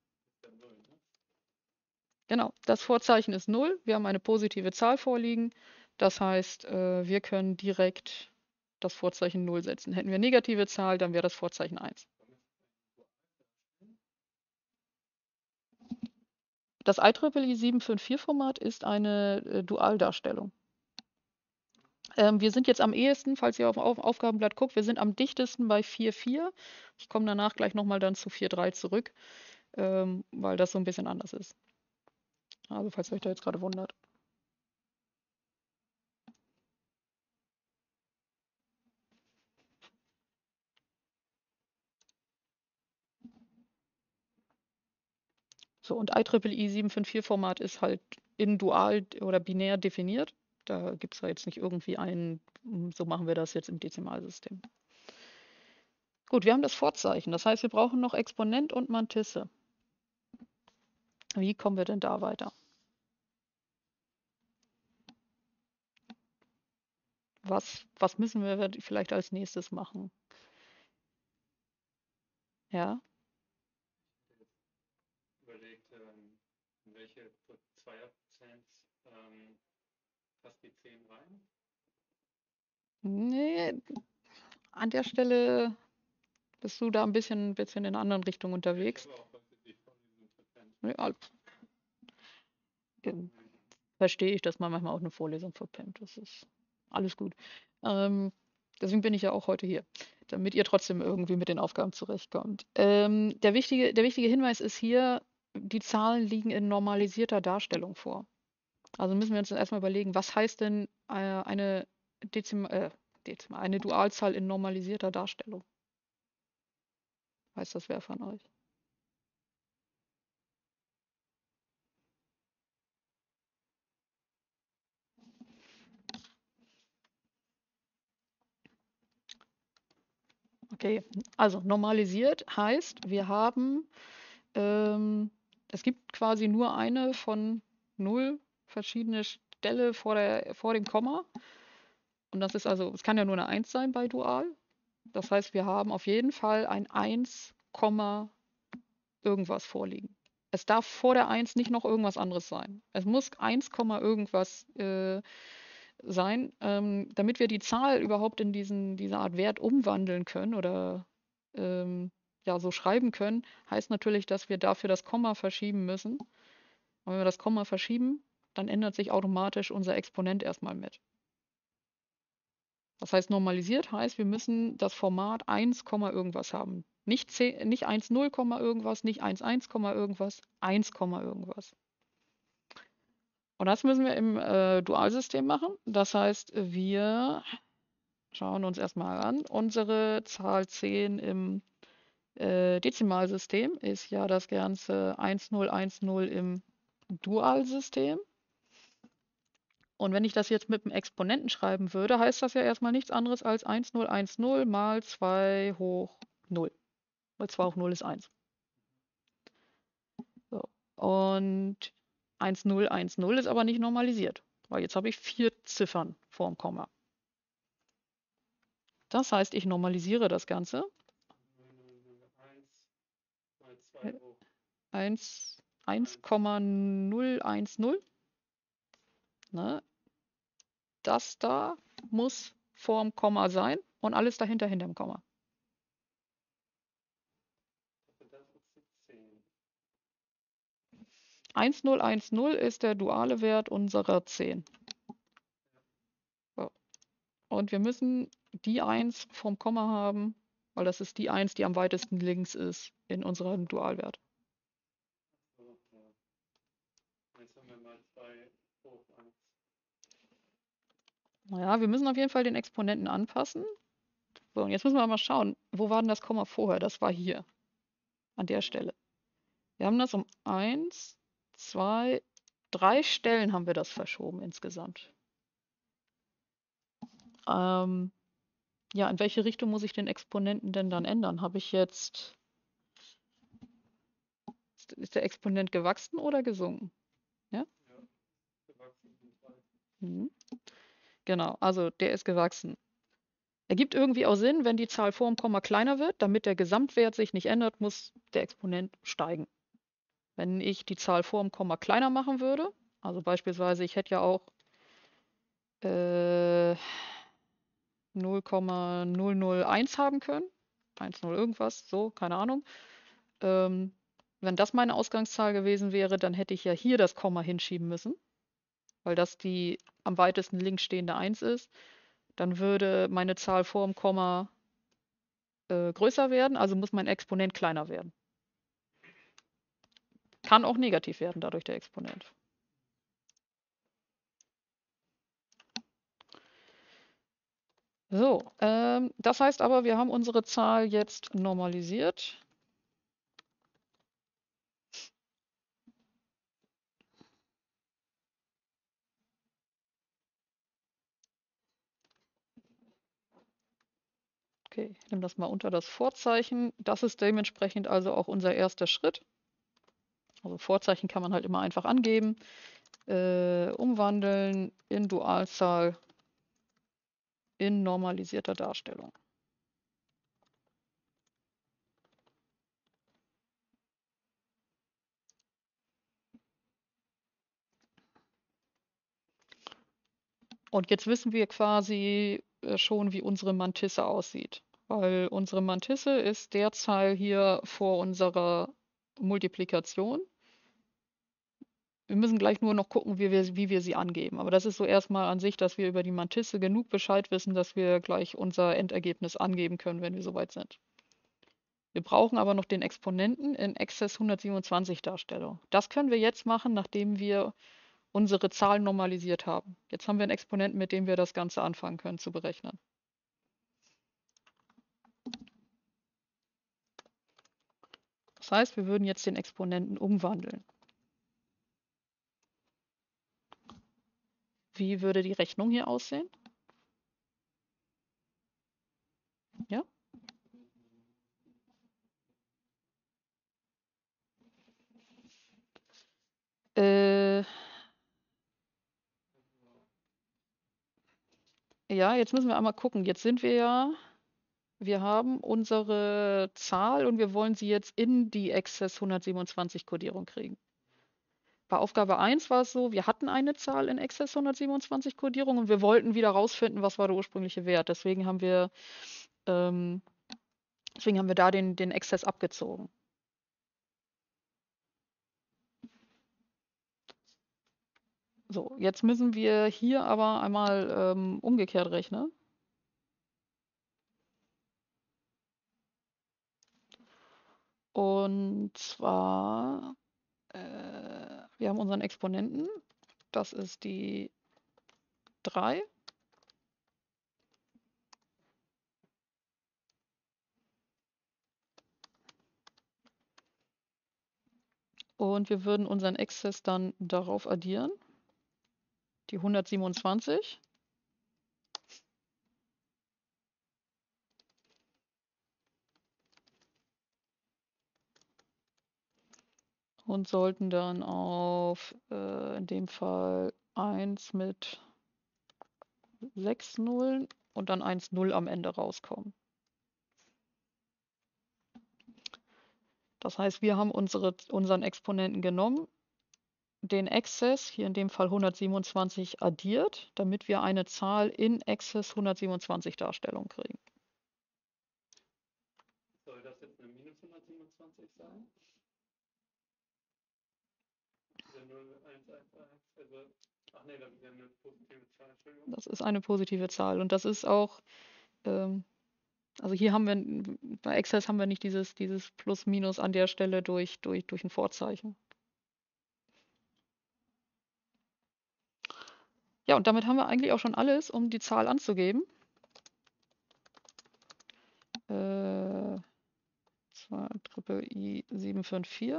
Genau, das Vorzeichen ist 0. Wir haben eine positive Zahl vorliegen. Das heißt, wir können direkt das Vorzeichen 0 setzen. Hätten wir negative Zahl, dann wäre das Vorzeichen 1. Das IEEE 754 Format ist eine Dualdarstellung. Wir sind jetzt am ehesten, falls ihr auf Aufgabenblatt guckt, wir sind am dichtesten bei 4,4. Ich komme danach gleich nochmal dann zu 4,3 zurück, weil das so ein bisschen anders ist. Also falls ihr euch da jetzt gerade wundert. So, und IEEE 754-Format ist halt in dual oder binär definiert. Da gibt es ja jetzt nicht irgendwie so machen wir das jetzt im Dezimalsystem. Gut, wir haben das Vorzeichen. Das heißt, wir brauchen noch Exponent und Mantisse. Wie kommen wir denn da weiter? Was müssen wir vielleicht als nächstes machen? Ja, Überlegt, in welche Zweierprozent passt die 10 rein? nee, an der Stelle bist du da ein bisschen in einer anderen Richtung unterwegs. Ich habe auch heute die Vorlesung verpennt. Ja, verstehe ich, dass man manchmal auch eine Vorlesung verpennt. Das ist alles gut. Deswegen bin ich ja auch heute hier, damit ihr trotzdem irgendwie mit den Aufgaben zurechtkommt. Der wichtige Hinweis ist hier, die Zahlen liegen in normalisierter Darstellung vor. Also müssen wir uns dann erstmal überlegen, was heißt denn eine eine Dualzahl in normalisierter Darstellung? Weiß das wer von euch? Okay, also normalisiert heißt, wir haben, es gibt quasi nur eine von 0 verschiedene Stelle vor dem Komma. Und das ist also, es kann ja nur eine 1 sein bei Dual. Das heißt, wir haben auf jeden Fall ein 1, irgendwas vorliegen. Es darf vor der 1 nicht noch irgendwas anderes sein. Es muss 1, irgendwas sein, damit wir die Zahl überhaupt in diese Art Wert umwandeln können oder ja, so schreiben können, heißt natürlich, dass wir dafür das Komma verschieben müssen. Und wenn wir das Komma verschieben, dann ändert sich automatisch unser Exponent erstmal mit. Das heißt, normalisiert heißt, wir müssen das Format 1, irgendwas haben. Nicht 1, 0, irgendwas, nicht 1, 1, irgendwas, 1, irgendwas. Und das müssen wir im Dualsystem machen. Das heißt, wir schauen uns erstmal an. Unsere Zahl 10 im Dezimalsystem ist ja das ganze 1010 im Dualsystem. Und wenn ich das jetzt mit einem Exponenten schreiben würde, heißt das ja erstmal nichts anderes als 1010 mal 2 hoch 0. Weil 2 hoch 0 ist 1. So. Und 1010 ist aber nicht normalisiert, weil jetzt habe ich 4 Ziffern vorm Komma. Das heißt, ich normalisiere das Ganze. 1,010. Ne? Das da muss vorm Komma sein und alles dahinter hinterm Komma. Das ist die 10. 1010 ist der duale Wert unserer 10. So. Und wir müssen die 1 vom Komma haben, weil das ist die 1, die am weitesten links ist in unserem Dualwert. So, ja. Jetzt haben wir mal 2 hoch 1. Naja, wir müssen auf jeden Fall den Exponenten anpassen. So, und jetzt müssen wir mal schauen, wo war denn das Komma vorher? Das war hier, an der Stelle. Wir haben das um 1, 2, 3 Stellen haben wir das verschoben insgesamt. Ja, in welche Richtung muss ich den Exponenten denn dann ändern? Habe ich jetzt, ist der Exponent gewachsen oder gesunken? Ja? Ja, gewachsen sind 3. Mhm. Genau, also der ist gewachsen. Ergibt irgendwie auch Sinn, wenn die Zahl vor dem Komma kleiner wird, damit der Gesamtwert sich nicht ändert, muss der Exponent steigen. Wenn ich die Zahl vor dem Komma kleiner machen würde, also beispielsweise ich hätte ja auch 0,001 haben können, 1,0 irgendwas, so, keine Ahnung. Wenn das meine Ausgangszahl gewesen wäre, dann hätte ich ja hier das Komma hinschieben müssen, weil das die am weitesten links stehende 1 ist. Dann würde meine Zahl vor dem Komma größer werden, also muss mein Exponent kleiner werden. Kann auch negativ werden dadurch der Exponent. So, das heißt aber, wir haben unsere Zahl jetzt normalisiert. Okay, ich nehme das mal unter das Vorzeichen. Das ist dementsprechend also auch unser erster Schritt. Also Vorzeichen kann man halt immer einfach angeben. Umwandeln in Dualzahl in normalisierter Darstellung. Und jetzt wissen wir quasi schon, wie unsere Mantisse aussieht. Weil unsere Mantisse ist der Zahl hier vor unserer Multiplikation. Wir müssen gleich nur noch gucken, wie wir sie angeben. Aber das ist so erstmal an sich, dass wir über die Mantisse genug Bescheid wissen, dass wir gleich unser Endergebnis angeben können, wenn wir soweit sind. Wir brauchen aber noch den Exponenten in Access 127 Darstellung. Das können wir jetzt machen, nachdem wir unsere Zahlen normalisiert haben. Jetzt haben wir einen Exponenten, mit dem wir das Ganze anfangen können zu berechnen. Das heißt, wir würden jetzt den Exponenten umwandeln. Wie würde die Rechnung hier aussehen? Ja? Ja, jetzt müssen wir einmal gucken. Jetzt sind wir haben unsere Zahl und wir wollen sie jetzt in die Access 127 Kodierung kriegen. Bei Aufgabe 1 war es so, wir hatten eine Zahl in Access 127 Kodierung und wir wollten wieder rausfinden, was war der ursprüngliche Wert. Deswegen haben wir da den Access abgezogen. So, jetzt müssen wir hier aber einmal umgekehrt rechnen. Und zwar, wir haben unseren Exponenten, das ist die 3. Und wir würden unseren Access dann darauf addieren, die 127. Und sollten dann auf, in dem Fall 1 mit 6 Nullen und dann 1 0 am Ende rauskommen. Das heißt, wir haben unseren Exponenten genommen, den Access, hier in dem Fall 127, addiert, damit wir eine Zahl in Access 127 Darstellung kriegen. Soll das jetzt eine minus 127 sein? Diese 0, 1, 1, 1, also, ach nee, das ist ja eine positive Zahl, Entschuldigung. Das ist eine positive Zahl und das ist auch, also hier haben wir, bei Access haben wir nicht dieses Plus-Minus an der Stelle durch ein Vorzeichen. Ja, und damit haben wir eigentlich auch schon alles, um die Zahl anzugeben. 2 IEEE 754.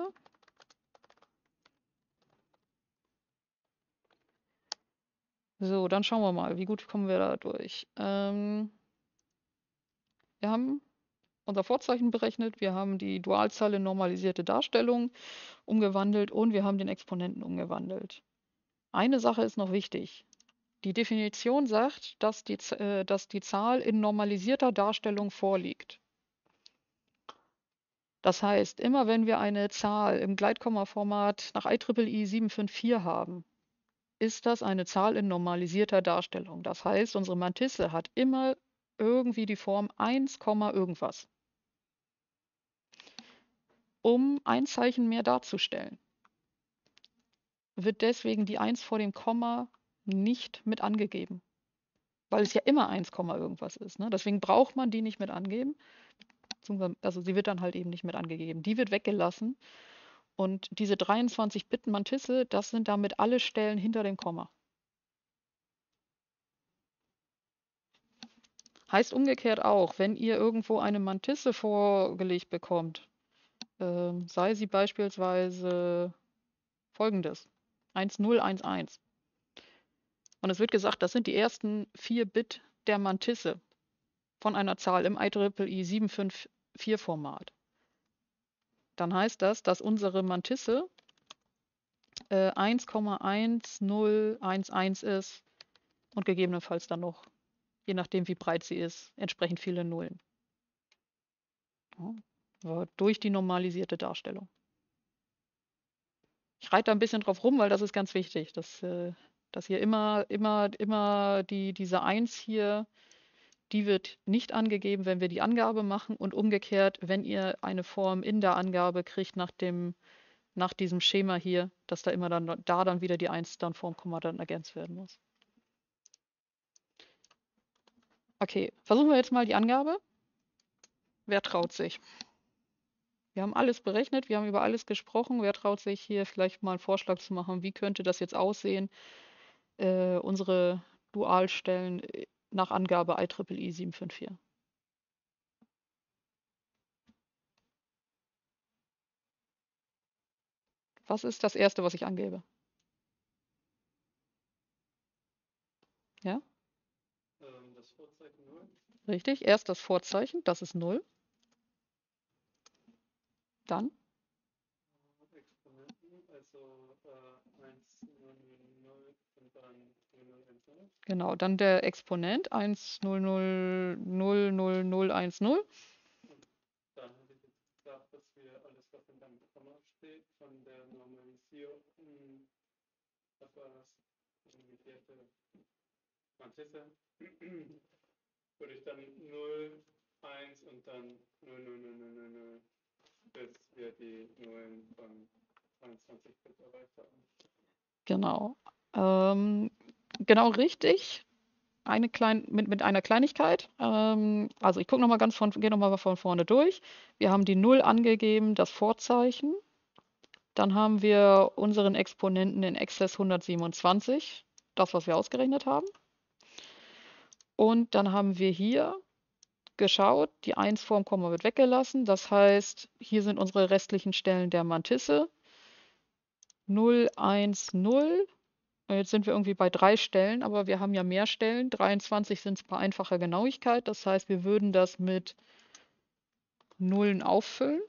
So, dann schauen wir mal, wie gut kommen wir da durch. Wir haben unser Vorzeichen berechnet, wir haben die Dualzahl in normalisierte Darstellung umgewandelt und wir haben den Exponenten umgewandelt. Eine Sache ist noch wichtig. Die Definition sagt, dass die Zahl in normalisierter Darstellung vorliegt. Das heißt, immer wenn wir eine Zahl im Gleitkommaformat nach IEEE 754 haben, ist das eine Zahl in normalisierter Darstellung. Das heißt, unsere Mantisse hat immer irgendwie die Form 1, irgendwas, um ein Zeichen mehr darzustellen. Wird deswegen die 1 vor dem Komma nicht mit angegeben, weil es ja immer 1, irgendwas ist. Ne? Deswegen braucht man die nicht mit angeben. Also sie wird dann halt eben nicht mit angegeben. Die wird weggelassen. Und diese 23-Bit-Mantisse, das sind damit alle Stellen hinter dem Komma. Heißt umgekehrt auch, wenn ihr irgendwo eine Mantisse vorgelegt bekommt, sei sie beispielsweise folgendes: 1011. Und es wird gesagt, das sind die ersten 4 Bit der Mantisse. von einer Zahl im IEEE 754 Format, dann heißt das, dass unsere Mantisse 1,1011 ist und gegebenenfalls dann noch, je nachdem wie breit sie ist, entsprechend viele Nullen. Ja, durch die normalisierte Darstellung. Ich reite da ein bisschen drauf rum, weil das ist ganz wichtig, dass hier immer diese 1 hier, die wird nicht angegeben, wenn wir die Angabe machen, und umgekehrt, wenn ihr eine Form in der Angabe kriegt nach diesem Schema hier, dass da immer dann wieder die 1 dann vorm Komma dann ergänzt werden muss. Okay, versuchen wir jetzt mal die Angabe. Wer traut sich? Wir haben alles berechnet, wir haben über alles gesprochen. Wer traut sich hier vielleicht mal einen Vorschlag zu machen, wie könnte das jetzt aussehen, unsere Dualstellen nach Angabe IEEE 754? Was ist das Erste, was ich angebe? Ja? Das Vorzeichen 0. Richtig, erst das Vorzeichen, das ist 0. Dann? Exponenten, also 1, 0, 0 und dann 0, 0, 1, 0. Genau, dann der Exponent 1, 0, 0, 0, 0, 0, 1, 0. Dann habe ich jetzt gesagt, dass wir alles, was in einem Komma steht, von der Normalisierung, was war das? Limitierte Mantisse, würde ich dann 0, 1 und dann 0, 0, 0, 0, 0, 0, bis wir die Nullen von 22 Bit erreicht haben. Genau. Genau richtig. Mit einer Kleinigkeit. Also ich gucke nochmal gehe nochmal von vorne durch. Wir haben die 0 angegeben, das Vorzeichen. Dann haben wir unseren Exponenten in Exzess 127, das, was wir ausgerechnet haben. Und dann haben wir hier geschaut, die 1 vorm Komma wird weggelassen. Das heißt, hier sind unsere restlichen Stellen der Mantisse. 0, 1, 0. Jetzt sind wir irgendwie bei 3 Stellen, aber wir haben ja mehr Stellen. 23 sind es bei einfacher Genauigkeit. Das heißt, wir würden das mit Nullen auffüllen.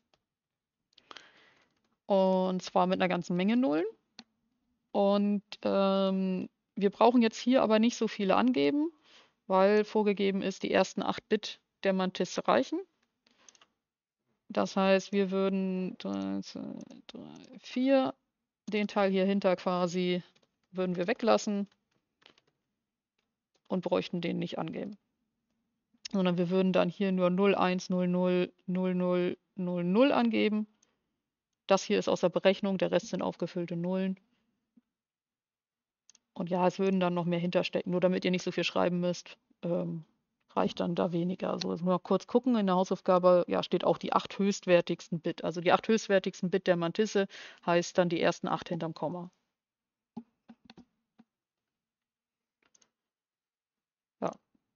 Und zwar mit einer ganzen Menge Nullen. Und wir brauchen jetzt hier aber nicht so viele angeben, weil vorgegeben ist, die ersten 8 Bit der Mantisse reichen. Das heißt, wir würden 3, 2, 3, 4, den Teil hier hinter quasi würden wir weglassen und bräuchten den nicht angeben. Sondern wir würden dann hier nur 0, 1, 0, 0, 0, 0, 0, 0 angeben. Das hier ist aus der Berechnung, der Rest sind aufgefüllte Nullen. Und ja, es würden dann noch mehr hinterstecken, nur damit ihr nicht so viel schreiben müsst, reicht dann da weniger. Also nur kurz gucken, in der Hausaufgabe ja, steht auch die 8 höchstwertigsten Bit. Also die 8 höchstwertigsten Bit der Mantisse heißt dann die ersten 8 hinterm Komma. Ja.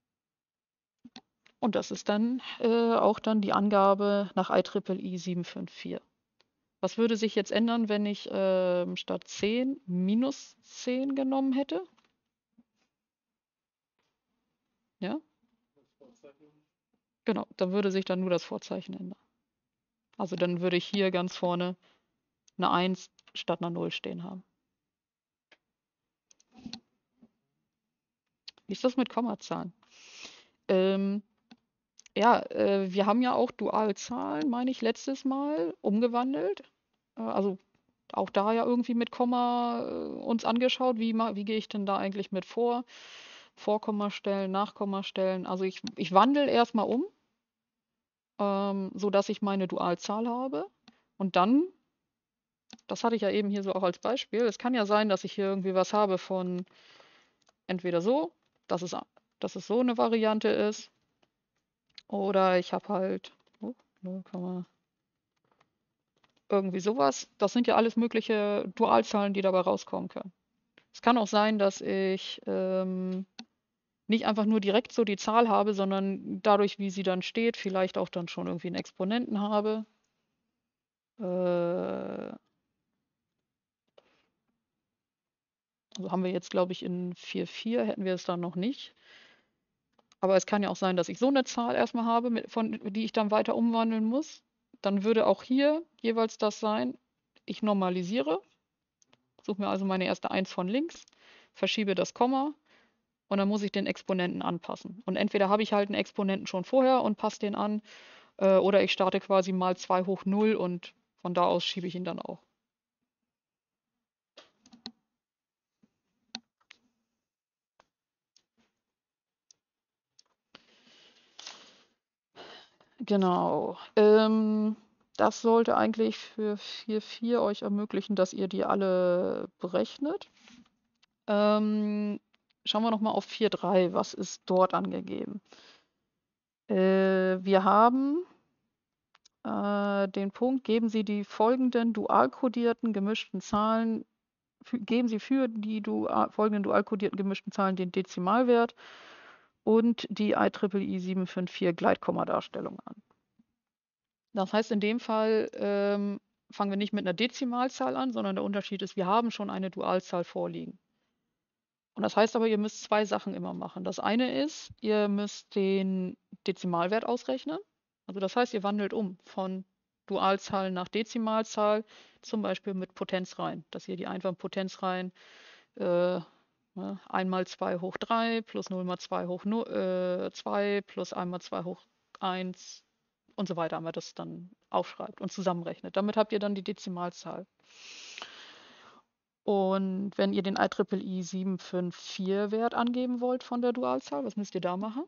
Und das ist dann auch dann die Angabe nach IEEE 754. Was würde sich jetzt ändern, wenn ich statt 10 minus 10 genommen hätte? Ja? Das Vorzeichen. Genau, dann würde sich dann nur das Vorzeichen ändern. Also dann würde ich hier ganz vorne eine 1 statt einer 0 stehen haben. Wie ist das mit Kommazahlen? Ja, wir haben ja auch Dualzahlen, meine ich, letztes Mal umgewandelt. Also auch da ja irgendwie mit Komma uns angeschaut, wie gehe ich denn da eigentlich mit vor? Vorkommastellen, Nachkommastellen. Also ich wandle erstmal um, sodass ich meine Dualzahl habe. Und dann, das hatte ich ja eben hier so auch als Beispiel, es kann ja sein, dass ich hier irgendwie was habe von entweder so, dass es so eine Variante ist, oder ich habe halt 0, irgendwie sowas. Das sind ja alles mögliche Dualzahlen, die dabei rauskommen können. Es kann auch sein, dass ich nicht einfach nur direkt so die Zahl habe, sondern dadurch, wie sie dann steht, vielleicht auch dann schon irgendwie einen Exponenten habe. Also haben wir jetzt, glaube ich, in 4.4 hätten wir es dann noch nicht. Aber es kann ja auch sein, dass ich so eine Zahl erstmal habe, die ich dann weiter umwandeln muss. Dann würde auch hier jeweils das sein, ich normalisiere, suche mir also meine erste 1 von links, verschiebe das Komma und dann muss ich den Exponenten anpassen. Und entweder habe ich halt einen Exponenten schon vorher und passe den an, oder ich starte quasi mal 2 hoch 0 und von da aus schiebe ich ihn dann auch. Genau. Das sollte eigentlich für 4.4 euch ermöglichen, dass ihr die alle berechnet. Schauen wir noch mal auf 4.3. Was ist dort angegeben? Wir haben den Punkt, geben Sie die folgenden dual kodierten gemischten Zahlen, geben Sie für die folgenden dual kodierten gemischten Zahlen den Dezimalwert und die IEEE 754 Gleitkommadarstellung an. Das heißt, in dem Fall fangen wir nicht mit einer Dezimalzahl an, sondern der Unterschied ist, wir haben schon eine Dualzahl vorliegen. Und das heißt aber, ihr müsst 2 Sachen immer machen. Das eine ist, ihr müsst den Dezimalwert ausrechnen. Also das heißt, ihr wandelt um von Dualzahl nach Dezimalzahl, zum Beispiel mit Potenzreihen, dass ihr die einfachen Potenzreihen 1 mal 2 hoch 3 plus 0 mal 2 hoch 2 plus 1 mal 2 hoch 1 und so weiter, einmal das dann aufschreibt und zusammenrechnet. Damit habt ihr dann die Dezimalzahl. Und wenn ihr den IEEE 754 Wert angeben wollt von der Dualzahl, was müsst ihr da machen?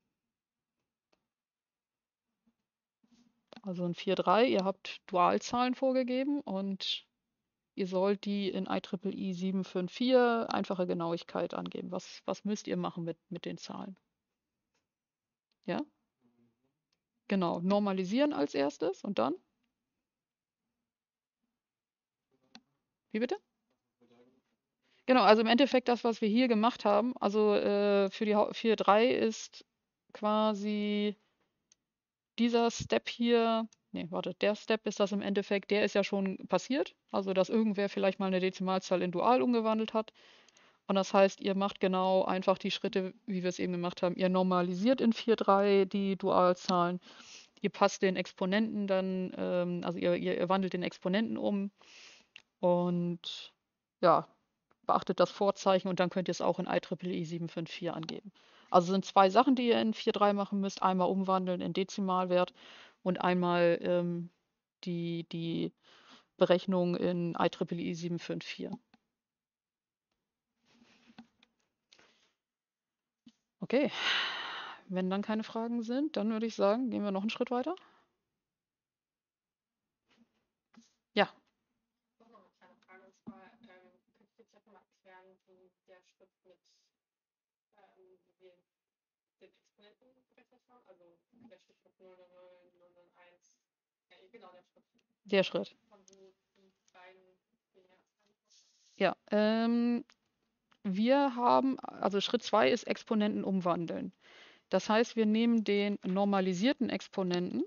Also in 4.3, ihr habt Dualzahlen vorgegeben und ihr sollt die in IEEE 754 einfache Genauigkeit angeben. Was müsst ihr machen mit den Zahlen? Ja? Genau, normalisieren als erstes und dann? Wie bitte? Genau, also im Endeffekt das, was wir hier gemacht haben, also für die 4.3 ist quasi dieser Step hier, nee, warte, der Step ist das im Endeffekt, der ist ja schon passiert, also dass irgendwer vielleicht mal eine Dezimalzahl in Dual umgewandelt hat. Und das heißt, ihr macht genau einfach die Schritte, wie wir es eben gemacht haben. Ihr normalisiert in 4.3 die Dualzahlen, ihr passt den Exponenten dann, also ihr wandelt den Exponenten um und ja, beachtet das Vorzeichen und dann könnt ihr es auch in IEEE 754 angeben. Also sind 2 Sachen, die ihr in 4.3 machen müsst. Einmal umwandeln in Dezimalwert und einmal die Berechnung in IEEE 754. Okay, wenn dann keine Fragen sind, dann würde ich sagen, gehen wir noch einen Schritt weiter. Ja. Noch mal eine kleine Frage, und zwar, könntest du vielleicht noch mal erklären, wie der Schritt mit, wie wir den Exponenten berechnet haben? Also der Schritt mit 0, 0, 0, 0, 0, 1. Ja, genau, der Schritt. Der Schritt. Von wo die beiden Dinge Ja, wir haben, also Schritt 2 ist Exponenten umwandeln. Das heißt, wir nehmen den normalisierten Exponenten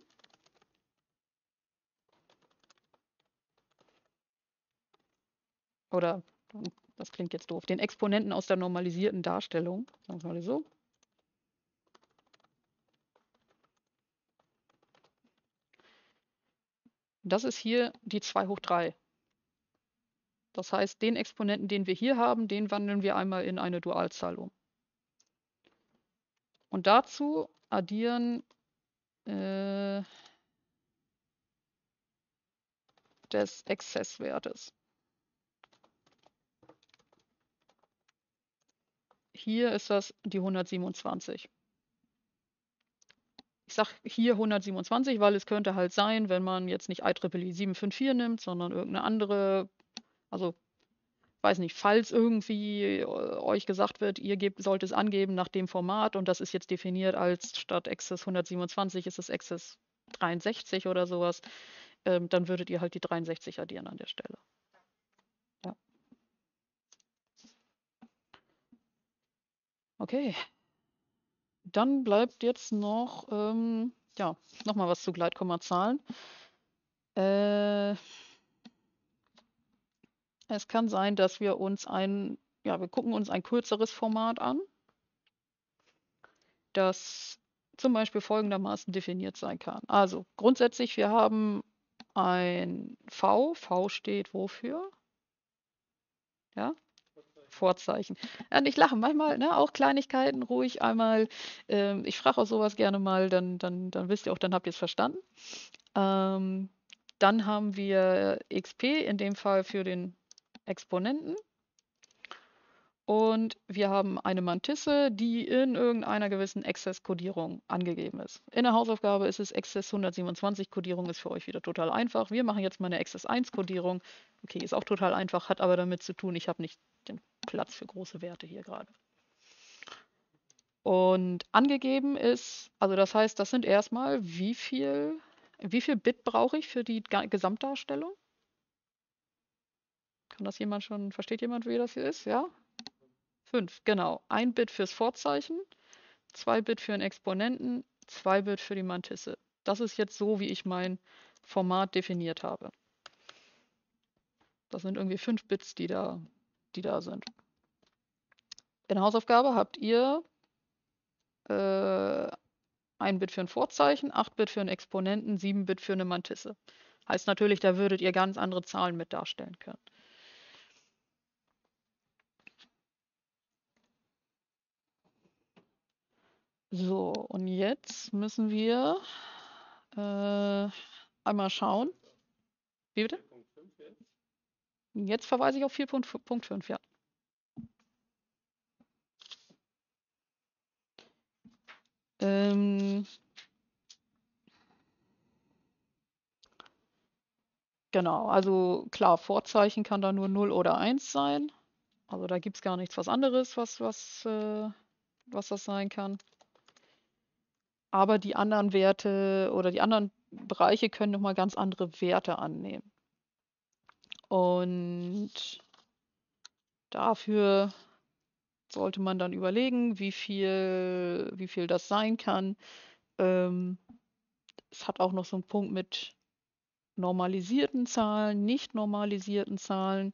oder, das klingt jetzt doof, den Exponenten aus der normalisierten Darstellung, sagen wir mal so. Das ist hier die 2 hoch 3. Das heißt, den Exponenten, den wir hier haben, den wandeln wir einmal in eine Dualzahl um. Und dazu addieren des Exzesswertes. Hier ist das die 127. Ich sage hier 127, weil es könnte halt sein, wenn man jetzt nicht IEEE 754 nimmt, sondern irgendeine andere, also weiß nicht, falls irgendwie euch gesagt wird, ihr sollt es angeben nach dem Format und das ist jetzt definiert als statt Access 127 ist es Access 63 oder sowas, dann würdet ihr halt die 63 addieren an der Stelle. Ja. Okay. Dann bleibt jetzt noch, ja, nochmal was zu Gleitkommazahlen. Es kann sein, dass wir uns wir gucken uns ein kürzeres Format an. das zum Beispiel folgendermaßen definiert sein kann. Also grundsätzlich, wir haben ein V. V steht wofür? Ja, Vorzeichen. Ja, nicht lachen, manchmal, ne, auch Kleinigkeiten, ruhig einmal. Ich frage auch sowas gerne mal, dann wisst ihr auch, dann habt ihr es verstanden. Dann haben wir XP, in dem Fall für den Exponenten. Und wir haben eine Mantisse, die in irgendeiner gewissen Access-Kodierung angegeben ist. In der Hausaufgabe ist es Access 127-Kodierung, ist für euch wieder total einfach. Wir machen jetzt mal eine Access 1-Kodierung. Okay, ist auch total einfach, hat aber damit zu tun, ich habe nicht den Platz für große Werte hier gerade. Und angegeben ist, also das heißt, das sind erstmal, wie viel Bit brauche ich für die Gesamtdarstellung? Kann das jemand schon, versteht jemand, wie das hier ist? Ja? 5, genau. 1 Bit fürs Vorzeichen, 2 Bit für den Exponenten, 2 Bit für die Mantisse. Das ist jetzt so, wie ich mein Format definiert habe. Das sind irgendwie 5 Bits, die da sind. In der Hausaufgabe habt ihr 1 Bit für ein Vorzeichen, 8 Bit für einen Exponenten, 7 Bit für eine Mantisse. Heißt natürlich, da würdet ihr ganz andere Zahlen mit darstellen können. So, und jetzt müssen wir einmal schauen. Wie bitte? 4.5 jetzt. Jetzt verweise ich auf 4.5, ja. Genau, also klar, Vorzeichen kann da nur 0 oder 1 sein. Also da gibt es gar nichts was anderes, was das sein kann. Aber die anderen Werte oder die anderen Bereiche können nochmal ganz andere Werte annehmen. Und dafür sollte man dann überlegen, wie viel das sein kann. Es hat auch noch so einen Punkt mit normalisierten Zahlen, nicht normalisierten Zahlen.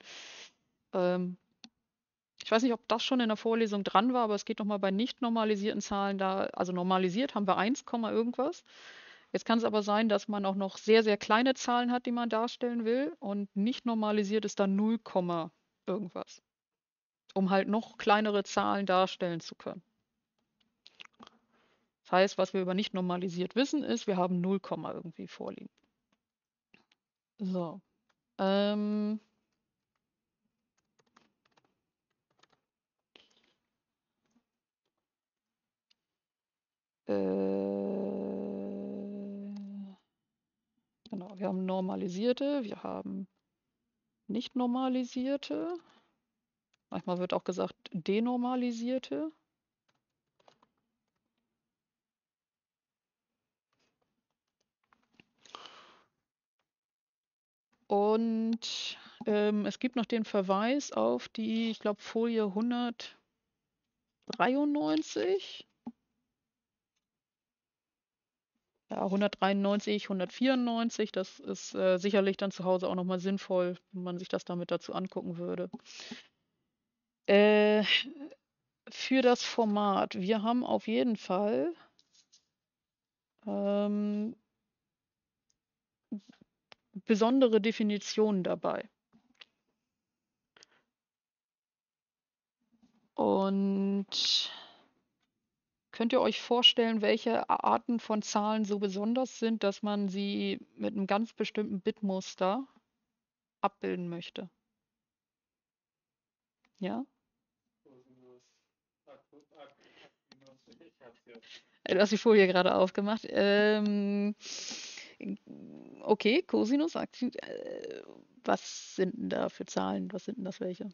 Ich weiß nicht, ob das schon in der Vorlesung dran war, aber es geht nochmal bei nicht normalisierten Zahlen da, also normalisiert haben wir 1, irgendwas. Jetzt kann es aber sein, dass man auch noch sehr, sehr kleine Zahlen hat, die man darstellen will und nicht normalisiert ist dann 0, irgendwas, um halt noch kleinere Zahlen darstellen zu können. Das heißt, was wir über nicht normalisiert wissen, ist, wir haben 0, irgendwie vorliegen. So. Genau, wir haben normalisierte, wir haben nicht normalisierte. Manchmal wird auch gesagt denormalisierte. Und es gibt noch den Verweis auf die, ich glaube, Folie 193. Ja, 193, 194, das ist sicherlich dann zu Hause auch nochmal sinnvoll, wenn man sich das damit dazu angucken würde. Für das Format, wir haben auf jeden Fall besondere Definitionen dabei. Und könnt ihr euch vorstellen, welche Arten von Zahlen so besonders sind, dass man sie mit einem ganz bestimmten Bitmuster abbilden möchte? Ja? Cosinus, Akinus, ich hab's hier. Du hast die Folie gerade aufgemacht. Okay, Cosinus, was sind denn da für Zahlen? Was sind denn das welche?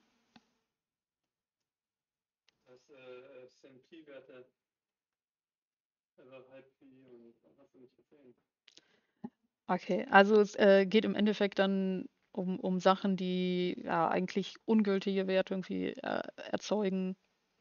Das sind Pi-Werte. Also halb Pi und hast du nicht gesehen. Okay, also es geht im Endeffekt dann um Sachen, die ja eigentlich ungültige Werte irgendwie erzeugen.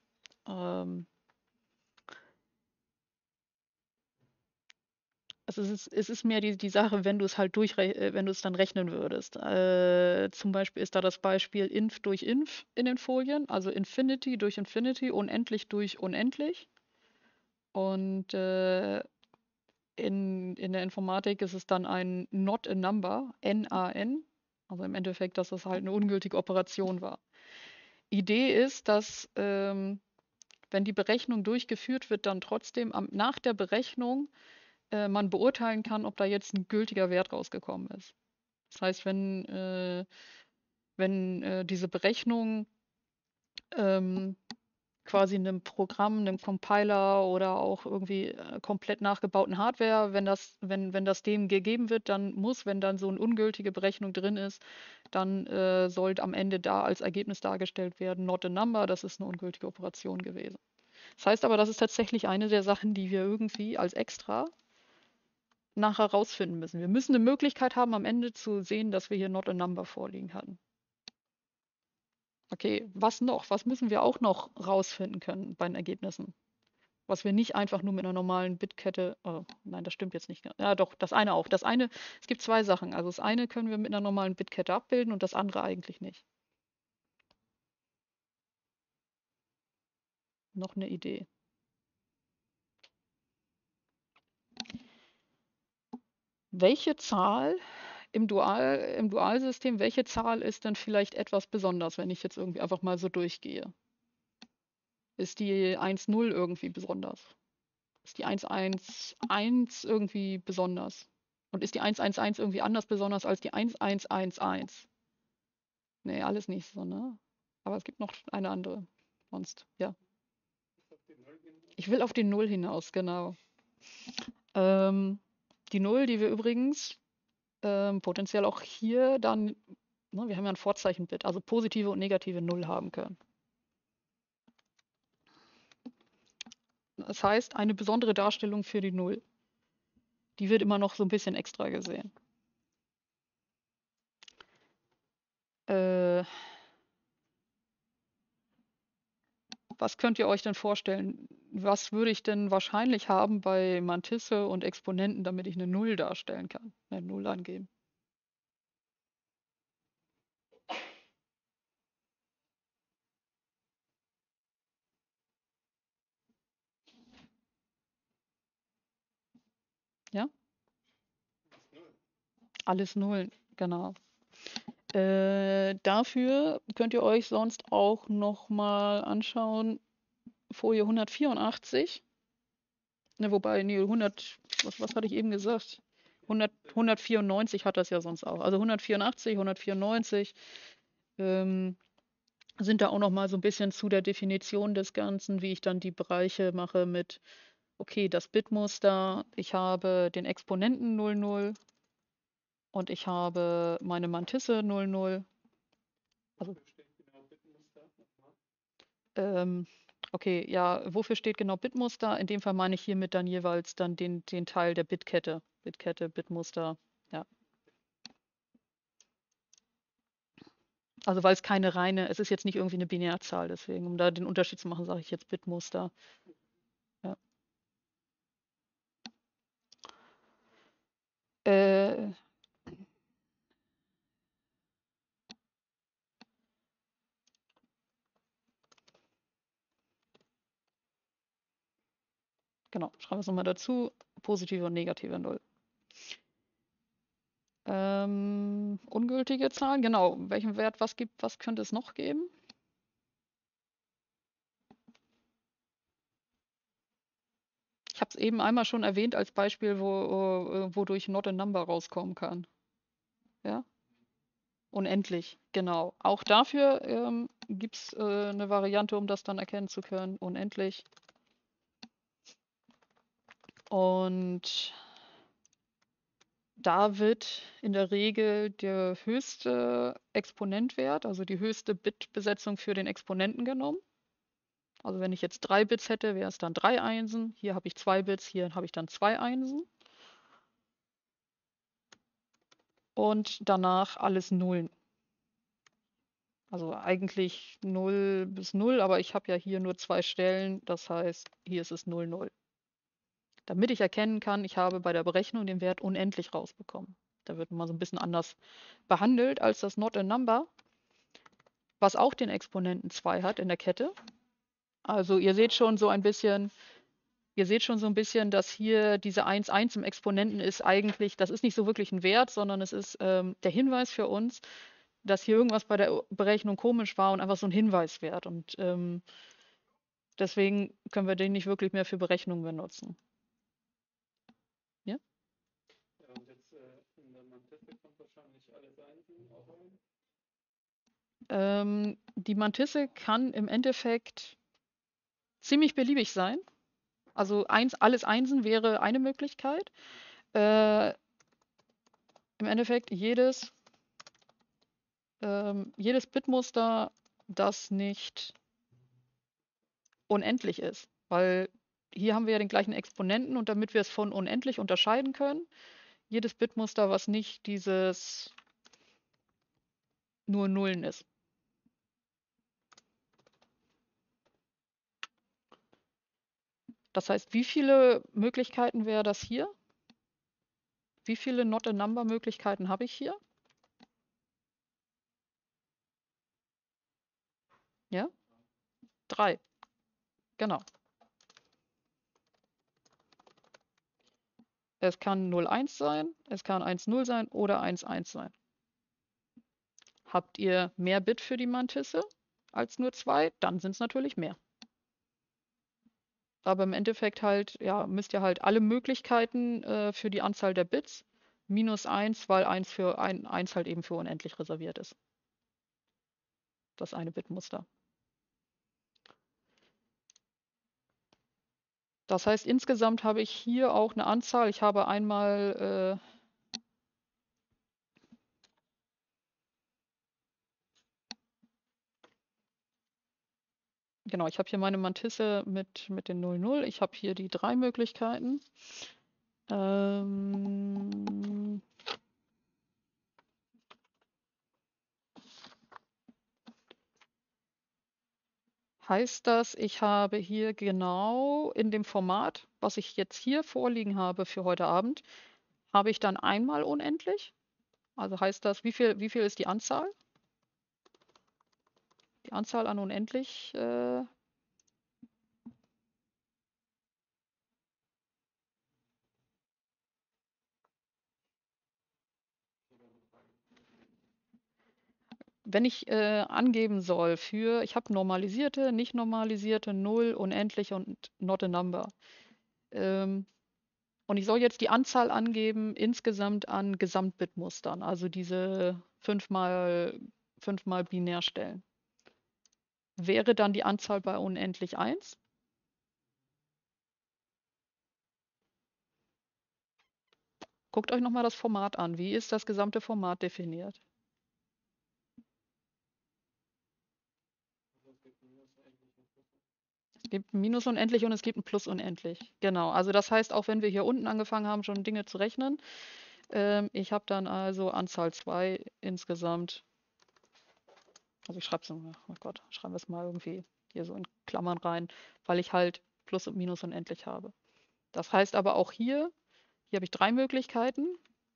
Also es ist mehr die Sache, wenn du es halt wenn du es dann rechnen würdest. Zum Beispiel ist da das Beispiel Inf durch Inf in den Folien, also Infinity durch Infinity, unendlich durch unendlich. Und in der Informatik ist es dann ein Not a Number, NaN. Also im Endeffekt, dass das halt eine ungültige Operation war. Idee ist, dass wenn die Berechnung durchgeführt wird, dann trotzdem nach der Berechnung man beurteilen kann, ob da jetzt ein gültiger Wert rausgekommen ist. Das heißt, wenn diese Berechnung quasi einem Programm, einem Compiler oder auch irgendwie komplett nachgebauten Hardware, wenn das dem gegeben wird, dann muss, wenn dann so eine ungültige Berechnung drin ist, dann sollte am Ende da als Ergebnis dargestellt werden, not a number, das ist eine ungültige Operation gewesen. Das heißt aber, das ist tatsächlich eine der Sachen, die wir irgendwie als extra nachher rausfinden müssen. Wir müssen eine Möglichkeit haben, am Ende zu sehen, dass wir hier not a number vorliegen hatten. Okay, was noch? Was müssen wir auch noch rausfinden können bei den Ergebnissen? Was wir nicht einfach nur mit einer normalen Bitkette, oh, nein, das stimmt jetzt nicht. Ja, doch, das eine auch. Das eine, es gibt zwei Sachen. Also das eine können wir mit einer normalen Bitkette abbilden und das andere eigentlich nicht. Noch eine Idee. Welche Zahl im Dualsystem, welche Zahl ist denn vielleicht etwas besonders, wenn ich jetzt irgendwie einfach mal so durchgehe? Ist die 1,0 irgendwie besonders? Ist die 1,1,1 irgendwie besonders? Und ist die 1,1,1 irgendwie anders besonders als die 1,1,1,1? Nee, alles nicht so, ne? Aber es gibt noch eine andere. Sonst, ja. Ich will auf die 0 hinaus, genau. Die 0, die wir übrigens potenziell auch hier dann, ne, wir haben ja ein Vorzeichenbit, also positive und negative 0 haben können. Das heißt, eine besondere Darstellung für die 0. Die wird immer noch so ein bisschen extra gesehen. Was könnt ihr euch denn vorstellen? Was würde ich denn wahrscheinlich haben bei Mantisse und Exponenten, damit ich eine 0 darstellen kann? Eine 0 angeben. Ja? Alles Nullen, genau. Dafür könnt ihr euch sonst auch noch mal anschauen, Folie 184. Ne, wobei, nee, was hatte ich eben gesagt? 194 hat das ja sonst auch. Also 184, 194 sind da auch noch mal so ein bisschen zu der Definition des Ganzen, wie ich dann die Bereiche mache mit, okay, das Bitmuster, ich habe den Exponenten 00 und ich habe meine Mantisse 00. Also, okay, ja, wofür steht genau Bitmuster? In dem Fall meine ich hiermit dann jeweils dann den Teil der Bitkette. Bitkette, Bitmuster, ja. Also weil es keine reine, es ist jetzt nicht irgendwie eine Binärzahl, deswegen, um da den Unterschied zu machen, sage ich jetzt Bitmuster. Ja. Genau, schreiben wir es nochmal dazu. Positive und negative 0. Ungültige Zahlen, genau. Welchen Wert, was könnte es noch geben? Ich habe es eben einmal schon erwähnt als Beispiel, wodurch not a number rauskommen kann. Ja? Unendlich, genau. Auch dafür gibt es eine Variante, um das dann erkennen zu können. Unendlich. Und da wird in der Regel der höchste Exponentwert, also die höchste Bitbesetzung für den Exponenten genommen. Also wenn ich jetzt 3 Bits hätte, wäre es dann 3 Einsen. Hier habe ich 2 Bits, hier habe ich dann 2 Einsen. Und danach alles Nullen. Also eigentlich 0 bis 0, aber ich habe ja hier nur 2 Stellen, das heißt, hier ist es 0, 0. Damit ich erkennen kann, ich habe bei der Berechnung den Wert unendlich rausbekommen. Da wird mal so ein bisschen anders behandelt als das Not a Number, was auch den Exponenten 2 hat in der Kette. Also ihr seht schon so ein bisschen, Ihr seht schon so ein bisschen, dass hier diese 1, 1 im Exponenten ist eigentlich, das ist nicht so wirklich ein Wert, sondern es ist der Hinweis für uns, dass hier irgendwas bei der Berechnung komisch war und einfach so ein Hinweiswert. Und deswegen können wir den nicht wirklich mehr für Berechnungen benutzen. Ja, und jetzt in der Mantisse kommt wahrscheinlich alles Einsen auch rein. Die Mantisse kann im Endeffekt ziemlich beliebig sein. Also alles Einsen wäre eine Möglichkeit. Im Endeffekt jedes Bitmuster, das nicht unendlich ist. Weil hier haben wir ja den gleichen Exponenten und damit wir es von unendlich unterscheiden können, jedes Bitmuster, was nicht dieses nur Nullen ist. Das heißt, wie viele Möglichkeiten wäre das hier? Wie viele Not-a-Number-Möglichkeiten habe ich hier? Ja? 3. Genau. Es kann 0,1 sein, es kann 1,0 sein oder 1,1 sein. Habt ihr mehr Bit für die Mantisse als nur 2, dann sind es natürlich mehr. Aber im Endeffekt halt, ja, müsst ihr halt alle Möglichkeiten für die Anzahl der Bits minus 1, weil 1 halt eben für unendlich reserviert ist. Das eine Bitmuster. Das heißt, insgesamt habe ich hier auch eine Anzahl. Ich habe einmal genau, ich habe hier meine Mantisse mit den 00. Ich habe hier die 3 Möglichkeiten. Heißt das, ich habe hier genau in dem Format, was ich jetzt hier vorliegen habe für heute Abend, habe ich dann einmal unendlich? Also heißt das, wie viel ist die Anzahl? Die Anzahl an unendlich wenn ich angeben soll für, ich habe normalisierte, nicht normalisierte, 0, unendlich und not a number. Und ich soll jetzt die Anzahl angeben insgesamt an Gesamtbitmustern, also diese 5 mal Binärstellen. Wäre dann die Anzahl bei unendlich 1? Guckt euch nochmal das Format an. Wie ist das gesamte Format definiert? Es gibt ein Minus unendlich und es gibt ein Plus unendlich. Genau, also das heißt, auch wenn wir hier unten angefangen haben, schon Dinge zu rechnen, ich habe dann also Anzahl 2 insgesamt. Also ich schreibe es, oh Gott, schreiben wir es mal irgendwie hier so in Klammern rein, weil ich halt Plus und Minus unendlich habe. Das heißt aber auch hier habe ich 3 Möglichkeiten.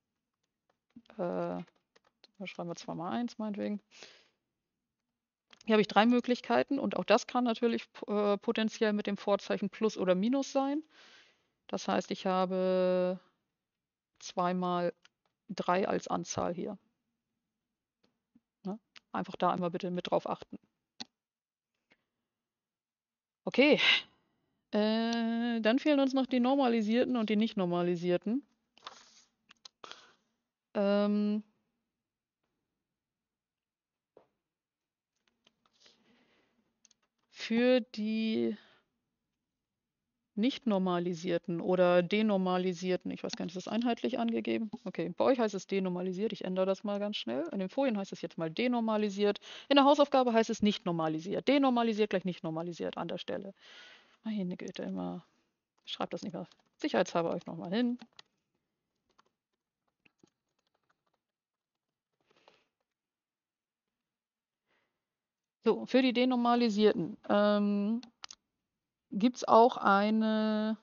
Da schreiben wir 2 mal 1 meinetwegen. Hier habe ich 3 Möglichkeiten und auch das kann natürlich potenziell mit dem Vorzeichen Plus oder Minus sein. Das heißt, ich habe 2 mal 3 als Anzahl hier. Ne? Einfach da einmal bitte mit drauf achten. Okay, dann fehlen uns noch die normalisierten und die nicht normalisierten. Für die nicht normalisierten oder denormalisierten, ich weiß gar nicht, ist das einheitlich angegeben? Okay, bei euch heißt es denormalisiert, ich ändere das mal ganz schnell. In den Folien heißt es jetzt mal denormalisiert. In der Hausaufgabe heißt es nicht normalisiert. Denormalisiert gleich nicht normalisiert an der Stelle. Meine Güte, immer. Schreibt das nicht mehr sicherheitshalber euch nochmal hin. So, für die denormalisierten gibt es auch eine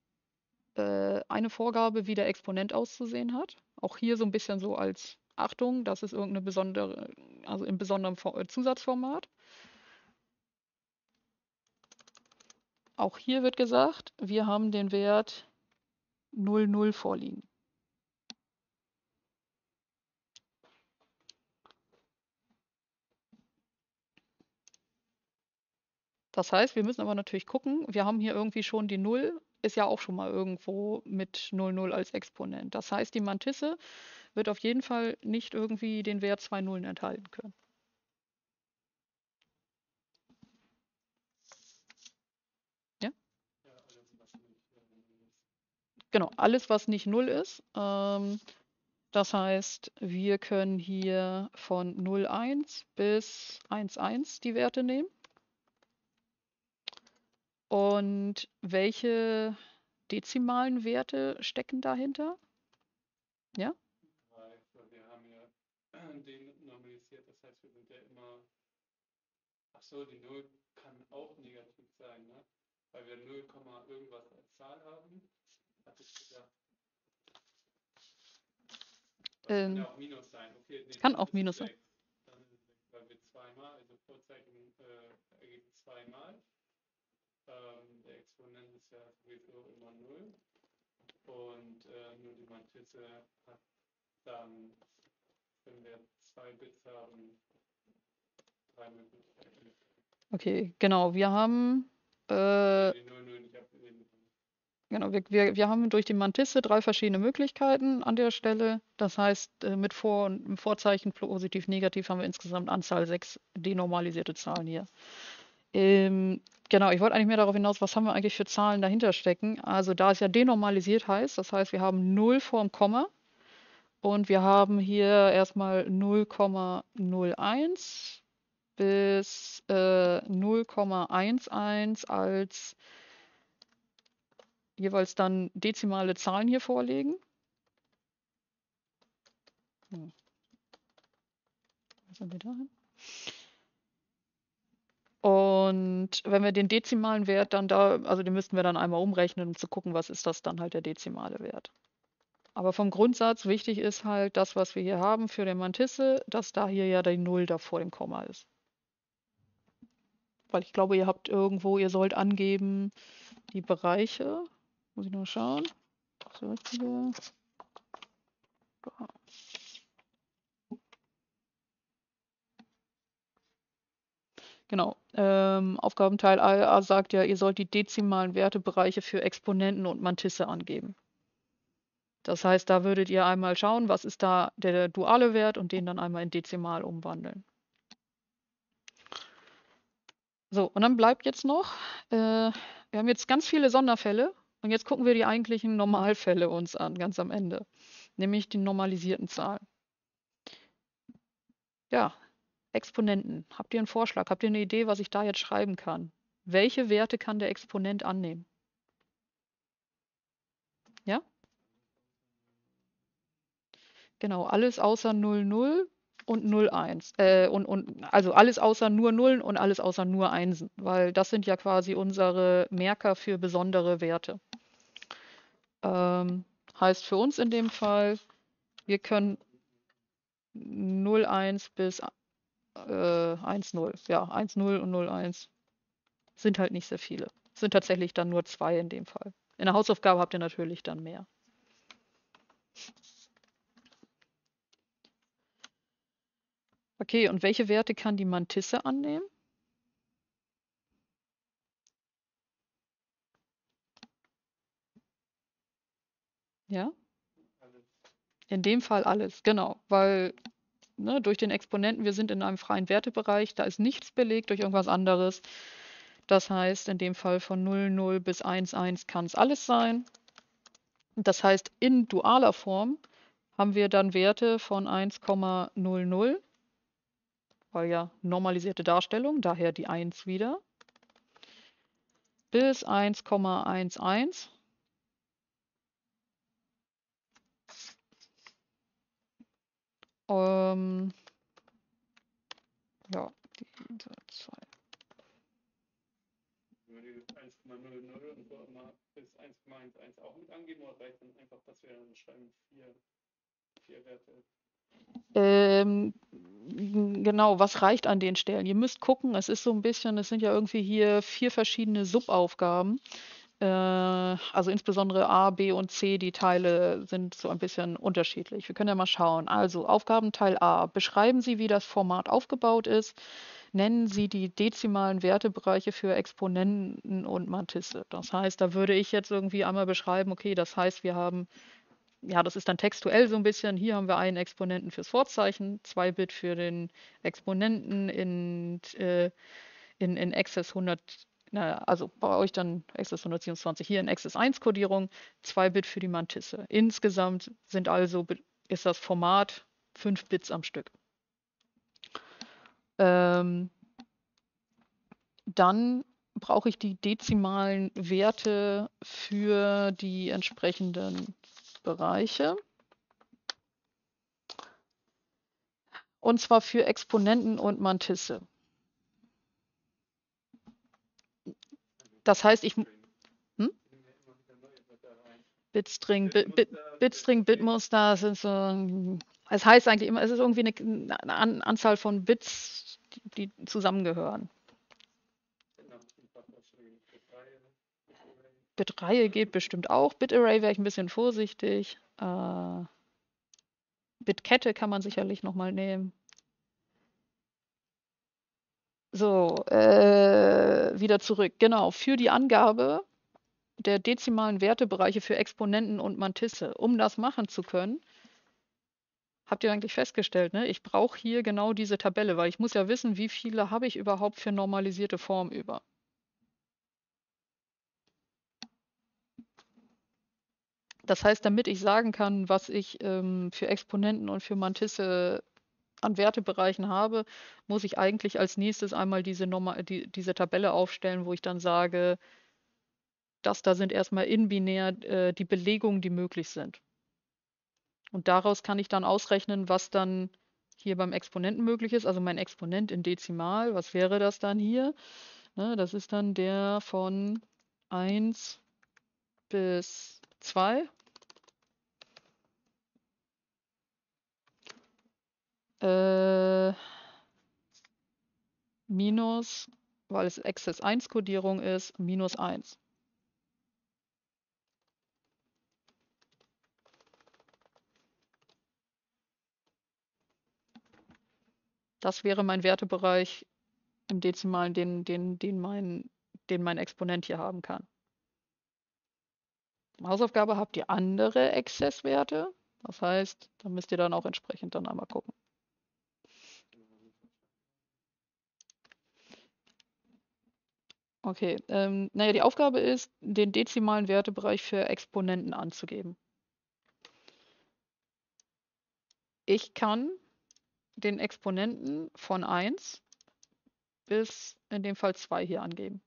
Vorgabe, wie der Exponent auszusehen hat. Auch hier so ein bisschen so als Achtung, das ist irgendeine besondere, also im besonderen Zusatzformat. auch hier wird gesagt, wir haben den Wert 0,0 vorliegen. Das heißt, wir müssen aber natürlich gucken, wir haben hier irgendwie schon die 0, ist ja auch schon mal irgendwo mit 0,0 als Exponent. Das heißt, die Mantisse wird auf jeden Fall nicht irgendwie den Wert 2 Nullen enthalten können. Ja? Ja, alles, was nicht ist. Genau, alles, was nicht 0 ist. Das heißt, wir können hier von 0,1 bis 1,1 die Werte nehmen. Und welche dezimalen Werte stecken dahinter? Ja? Weil wir haben ja den normalisiert, das heißt, wir sind ja immer. Achso, die 0 kann auch negativ sein, ne? Weil wir 0, irgendwas als Zahl haben. Hatte ich gesagt. Das kann ja auch Minus sein. Okay, nee, Kann dann auch ist Minus es sein. 6. Dann ist es 6, weil wir zweimal, also Vorzeichen ergibt zweimal. Der Exponent ist ja sowieso immer 0. Und nur die Mantisse hat dann, wenn wir 2 Bits haben, 3 Möglichkeiten. Okay, genau. Wir haben Die 0, 0 nicht abgelehnt. genau, wir haben durch die Mantisse 3 verschiedene Möglichkeiten an der Stelle. Das heißt, mit Vor- und Vorzeichen positiv, negativ haben wir insgesamt Anzahl 6 denormalisierte Zahlen hier. Genau, ich wollte eigentlich mehr darauf hinaus, was haben wir eigentlich für Zahlen dahinter stecken. Also da es ja denormalisiert heißt, das heißt, wir haben 0 vorm Komma und wir haben hier erstmal 0,01 bis 0,11 als jeweils dann dezimale Zahlen hier vorlegen. Was haben wir da hin? Und wenn wir den dezimalen Wert dann da, also den müssten wir dann einmal umrechnen, um zu gucken, was ist das dann halt der dezimale Wert. Aber vom Grundsatz wichtig ist halt das, was wir hier haben für den Mantisse, dass da hier ja die 0 da vor dem Komma ist. Weil ich glaube, ihr habt irgendwo, ihr sollt angeben die Bereiche. Muss ich noch schauen. Das richtige. Genau. Aufgabenteil A sagt ja, ihr sollt die dezimalen Wertebereiche für Exponenten und Mantisse angeben. Das heißt, da würdet ihr einmal schauen, was ist da der duale Wert und den dann einmal in Dezimal umwandeln. So, und dann bleibt jetzt noch, wir haben jetzt ganz viele Sonderfälle und jetzt gucken wir die eigentlichen Normalfälle uns an, ganz am Ende, nämlich die normalisierten Zahlen. Ja, Exponenten. Habt ihr einen Vorschlag? Habt ihr eine Idee, was ich da jetzt schreiben kann? Welche Werte kann der Exponent annehmen? Ja? Genau, alles außer 00 und 01. Also alles außer nur Nullen und alles außer nur Einsen, weil das sind ja quasi unsere Merker für besondere Werte. Heißt für uns in dem Fall, wir können 01 bis 10. Ja, 10 und 01 sind halt nicht sehr viele. Sind tatsächlich dann nur 2 in dem Fall. In der Hausaufgabe habt ihr natürlich dann mehr. Okay, und welche Werte kann die Mantisse annehmen? Ja? In dem Fall alles, genau, weil ne, durch den Exponenten, wir sind in einem freien Wertebereich, da ist nichts belegt durch irgendwas anderes. Das heißt, in dem Fall von 00 bis 11 kann es alles sein. Das heißt, in dualer Form haben wir dann Werte von 1,00, weil ja normalisierte Darstellung, daher die 1 wieder, bis 1,11. Ja, die 2. Würde die 1,00 und so immer bis 1,11 auch mit angeben oder reicht dann einfach, dass wir schreiben 4 Werte? genau, was reicht an den Stellen? Ihr müsst gucken, es ist so ein bisschen, es sind ja irgendwie hier 4 verschiedene Subaufgaben. Also insbesondere A, B und C, die Teile sind so ein bisschen unterschiedlich. Wir können ja mal schauen. Also Aufgabenteil A. Beschreiben Sie, wie das Format aufgebaut ist. Nennen Sie die dezimalen Wertebereiche für Exponenten und Mantisse. Das heißt, da würde ich jetzt irgendwie einmal beschreiben, okay, das heißt, wir haben, ja, das ist dann textuell so ein bisschen, hier haben wir einen Exponenten fürs Vorzeichen, 2 Bit für den Exponenten in Access 100, also bei euch dann Access 127, hier in Access 1 Codierung, 2 Bit für die Mantisse. Insgesamt sind also, ist das Format 5 Bits am Stück. Dann brauche ich die dezimalen Werte für die entsprechenden Bereiche. Und zwar für Exponenten und Mantisse. Das heißt, ich Bitstring, Bitmuster sind so. Es heißt eigentlich immer, es ist irgendwie eine Anzahl von Bits, die zusammengehören. Bitreihe geht bestimmt auch. Bitarray wäre ich ein bisschen vorsichtig. Bitkette kann man sicherlich nochmal nehmen. So, wieder zurück. Genau, für die Angabe der dezimalen Wertebereiche für Exponenten und Mantisse. Um das machen zu können, habt ihr eigentlich festgestellt, ne? Ich brauche hier genau diese Tabelle, weil ich muss ja wissen, wie viele habe ich überhaupt für normalisierte Form über. Das heißt, damit ich sagen kann, was ich für Exponenten und für Mantisse an Wertebereichen habe, muss ich eigentlich als nächstes einmal diese Tabelle aufstellen, wo ich dann sage, das da sind erstmal in binär die Belegungen, die möglich sind. Und daraus kann ich dann ausrechnen, was dann hier beim Exponenten möglich ist. Also mein Exponent in Dezimal, was wäre das dann hier? Ne, das ist dann der von 1 bis 2. Minus, weil es Access 1 Codierung ist, minus 1. Das wäre mein Wertebereich im Dezimalen, den mein Exponent hier haben kann. Hausaufgabe habt ihr andere Access-Werte. Das heißt, da müsst ihr dann auch entsprechend dann einmal gucken. Okay, naja, die Aufgabe ist, den dezimalen Wertebereich für Exponenten anzugeben. Ich kann den Exponenten von 1 bis in dem Fall 2 hier angeben.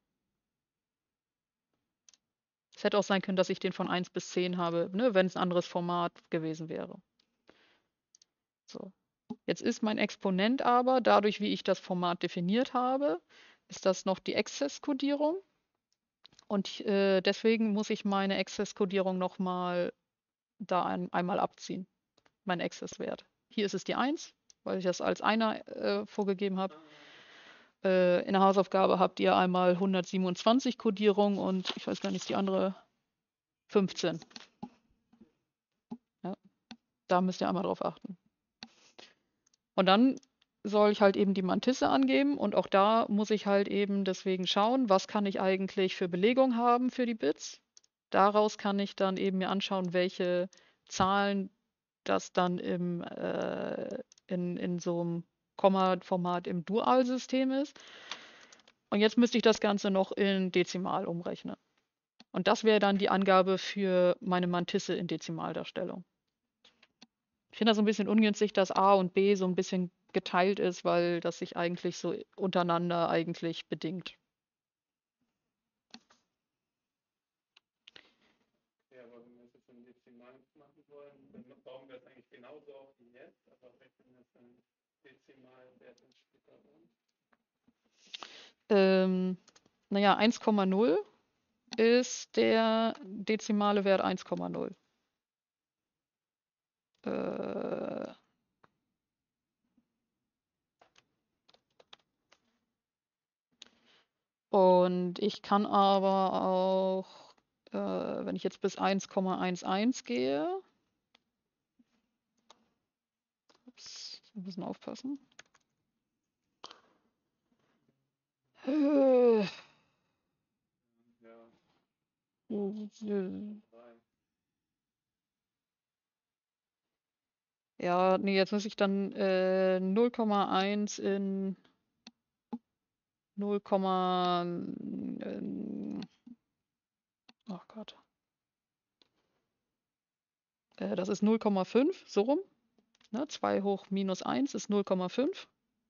Es hätte auch sein können, dass ich den von 1 bis 10 habe, ne, wenn es ein anderes Format gewesen wäre. So. Jetzt ist mein Exponent aber, dadurch wie ich das Format definiert habe, ist das noch die Access-Codierung. Und deswegen muss ich meine Access-Codierung nochmal da einmal abziehen, mein Access-Wert. Hier ist es die 1, weil ich das als einer vorgegeben habe. In der Hausaufgabe habt ihr einmal 127 Codierung und ich weiß gar nicht, die andere 15. Ja, da müsst ihr einmal drauf achten. Und dann soll ich halt eben die Mantisse angeben und auch da muss ich halt eben deswegen schauen, was kann ich eigentlich für Belegung haben für die Bits. Daraus kann ich dann eben mir anschauen, welche Zahlen das dann in so einem Komma-Format im Dualsystem ist. Und jetzt müsste ich das Ganze noch in Dezimal umrechnen. Und das wäre dann die Angabe für meine Mantisse in Dezimaldarstellung. Ich finde das so ein bisschen ungünstig, dass A und B so ein bisschen geteilt ist, weil das sich eigentlich so untereinander eigentlich bedingt. Ja, aber wenn wir es jetzt in Dezimal machen wollen, dann bauen wir es eigentlich genauso auf wie jetzt, aber rechnen es dann Dezimalwert in später um. Naja, 1,0 ist der dezimale Wert 1,0. Und ich kann aber auch, wenn ich jetzt bis 1,11 gehe, ups, wir müssen aufpassen. Ja, Ja, nee, jetzt muss ich dann 0,1 in 0, oh Gott. Das ist 0,5, so rum. Ne? 2 hoch minus 1 ist 0,5.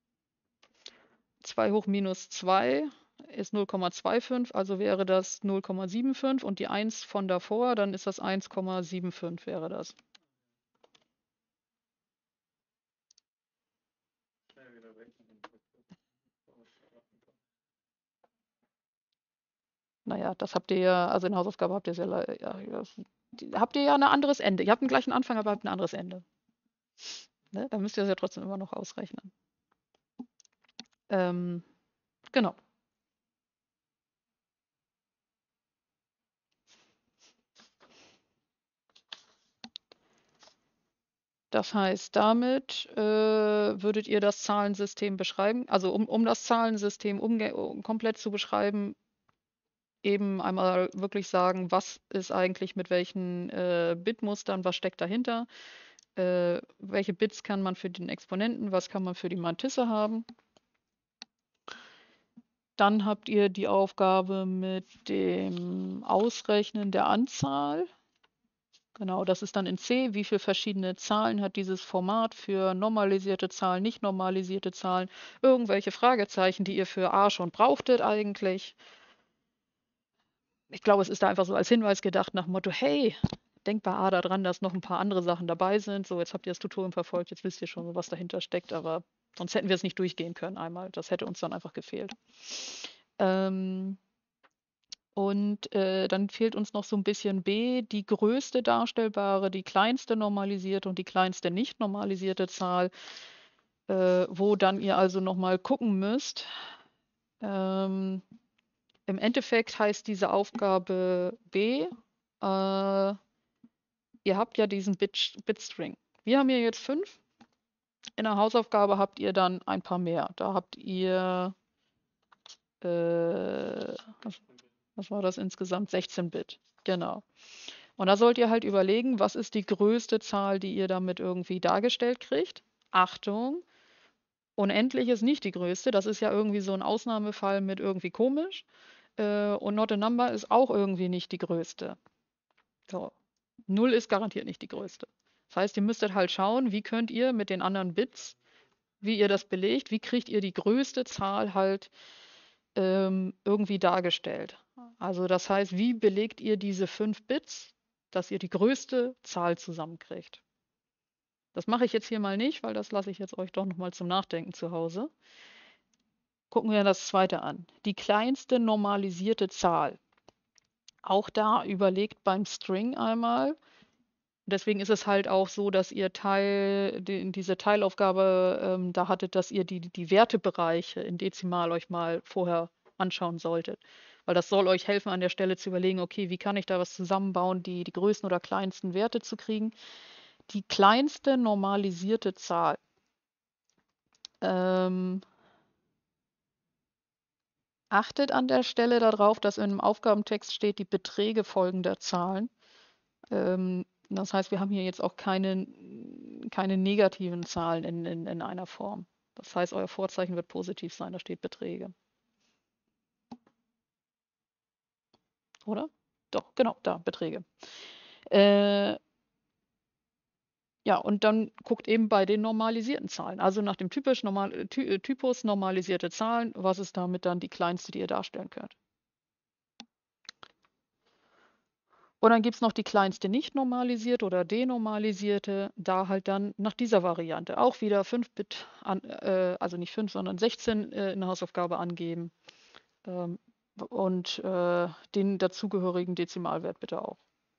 2 hoch minus 2 ist 0,25, also wäre das 0,75 und die 1 von davor, dann ist das 1,75 wäre das. schnell wieder weg. Naja, das habt ihr ja, also in der Hausaufgabe habt ihr es ja, habt ihr ja ein anderes Ende. Ihr habt den gleichen Anfang, aber habt ein anderes Ende. Ne? Da müsst ihr es ja trotzdem immer noch ausrechnen. Genau. Das heißt, damit würdet ihr das Zahlensystem beschreiben. Also um das Zahlensystem komplett zu beschreiben, eben einmal wirklich sagen, was ist eigentlich mit welchen Bitmustern, was steckt dahinter, welche Bits kann man für den Exponenten, was kann man für die Mantisse haben. Dann habt ihr die Aufgabe mit dem Ausrechnen der Anzahl. Genau, das ist dann in C. Wie viele verschiedene Zahlen hat dieses Format für normalisierte Zahlen, nicht normalisierte Zahlen? Irgendwelche Fragezeichen, die ihr für A schon brauchtet eigentlich. Ich glaube, es ist da einfach so als Hinweis gedacht nach dem Motto, hey, denkt bei A daran, dass noch ein paar andere Sachen dabei sind. So, jetzt habt ihr das Tutorial verfolgt, jetzt wisst ihr schon, was dahinter steckt, aber sonst hätten wir es nicht durchgehen können einmal. Das hätte uns dann einfach gefehlt. Und dann fehlt uns noch so ein bisschen B, die größte darstellbare, die kleinste normalisierte und die kleinste nicht normalisierte Zahl, wo dann ihr also nochmal gucken müsst. Im Endeffekt heißt diese Aufgabe B, ihr habt ja diesen Bitstring. Wir haben hier jetzt 5. In der Hausaufgabe habt ihr dann ein paar mehr. Da habt ihr, was war das insgesamt? 16 Bit. Genau. Und da sollt ihr halt überlegen, was ist die größte Zahl, die ihr damit irgendwie dargestellt kriegt. Achtung, unendlich ist nicht die größte. Das ist ja irgendwie so ein Ausnahmefall mit irgendwie komisch. Und not a number ist auch irgendwie nicht die größte. So. 0 ist garantiert nicht die größte. Das heißt, ihr müsstet halt schauen, wie könnt ihr mit den anderen Bits, wie ihr das belegt, wie kriegt ihr die größte Zahl halt irgendwie dargestellt. Also das heißt, wie belegt ihr diese 5 Bits, dass ihr die größte Zahl zusammenkriegt. Das mache ich jetzt hier mal nicht, weil das lasse ich jetzt euch doch nochmal zum Nachdenken zu Hause. Gucken wir das zweite an. Die kleinste normalisierte Zahl. Auch da überlegt beim String einmal. Deswegen ist es halt auch so, dass ihr diese Teilaufgabe da hattet, dass ihr die Wertebereiche in Dezimal euch mal vorher anschauen solltet. Weil das soll euch helfen, an der Stelle zu überlegen, okay, wie kann ich da was zusammenbauen, die größten oder kleinsten Werte zu kriegen. Die kleinste normalisierte Zahl. Achtet an der Stelle darauf, dass im Aufgabentext steht, die Beträge folgender Zahlen. Das heißt, wir haben hier jetzt auch keine negativen Zahlen in einer Form. Das heißt, euer Vorzeichen wird positiv sein, da steht Beträge. Oder? Doch, genau, da, Beträge. Ja, und dann guckt eben bei den normalisierten Zahlen, also nach dem Typus normalisierte Zahlen, was ist damit dann die kleinste, die ihr darstellen könnt. Und dann gibt es noch die kleinste nicht normalisierte oder denormalisierte, da halt dann nach dieser Variante auch wieder 5 Bit, also nicht 5, sondern 16 in der Hausaufgabe angeben und den dazugehörigen Dezimalwert bitte auch.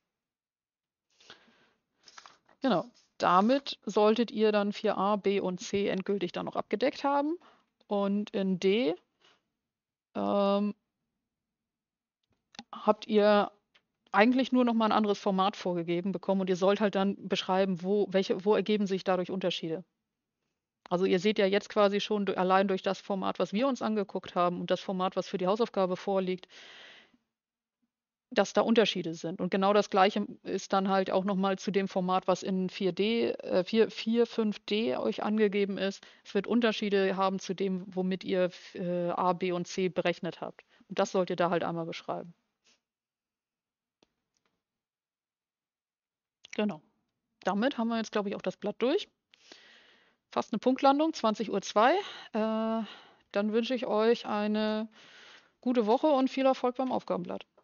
Genau, damit solltet ihr dann 4a, b und c endgültig dann noch abgedeckt haben und in d habt ihr eigentlich nur noch mal ein anderes Format vorgegeben bekommen und ihr sollt halt dann beschreiben, wo ergeben sich dadurch Unterschiede. Also ihr seht ja jetzt quasi schon allein durch das Format, was wir uns angeguckt haben und das Format, was für die Hausaufgabe vorliegt, dass da Unterschiede sind. Und genau das Gleiche ist dann halt auch nochmal zu dem Format, was in 5D euch angegeben ist. Es wird Unterschiede haben zu dem, womit ihr A, B und C berechnet habt. Und das sollt ihr da halt einmal beschreiben. Genau. Damit haben wir jetzt, glaube ich, auch das Blatt durch. Fast eine Punktlandung, 20:02 Uhr. Dann wünsche ich euch eine gute Woche und viel Erfolg beim Aufgabenblatt.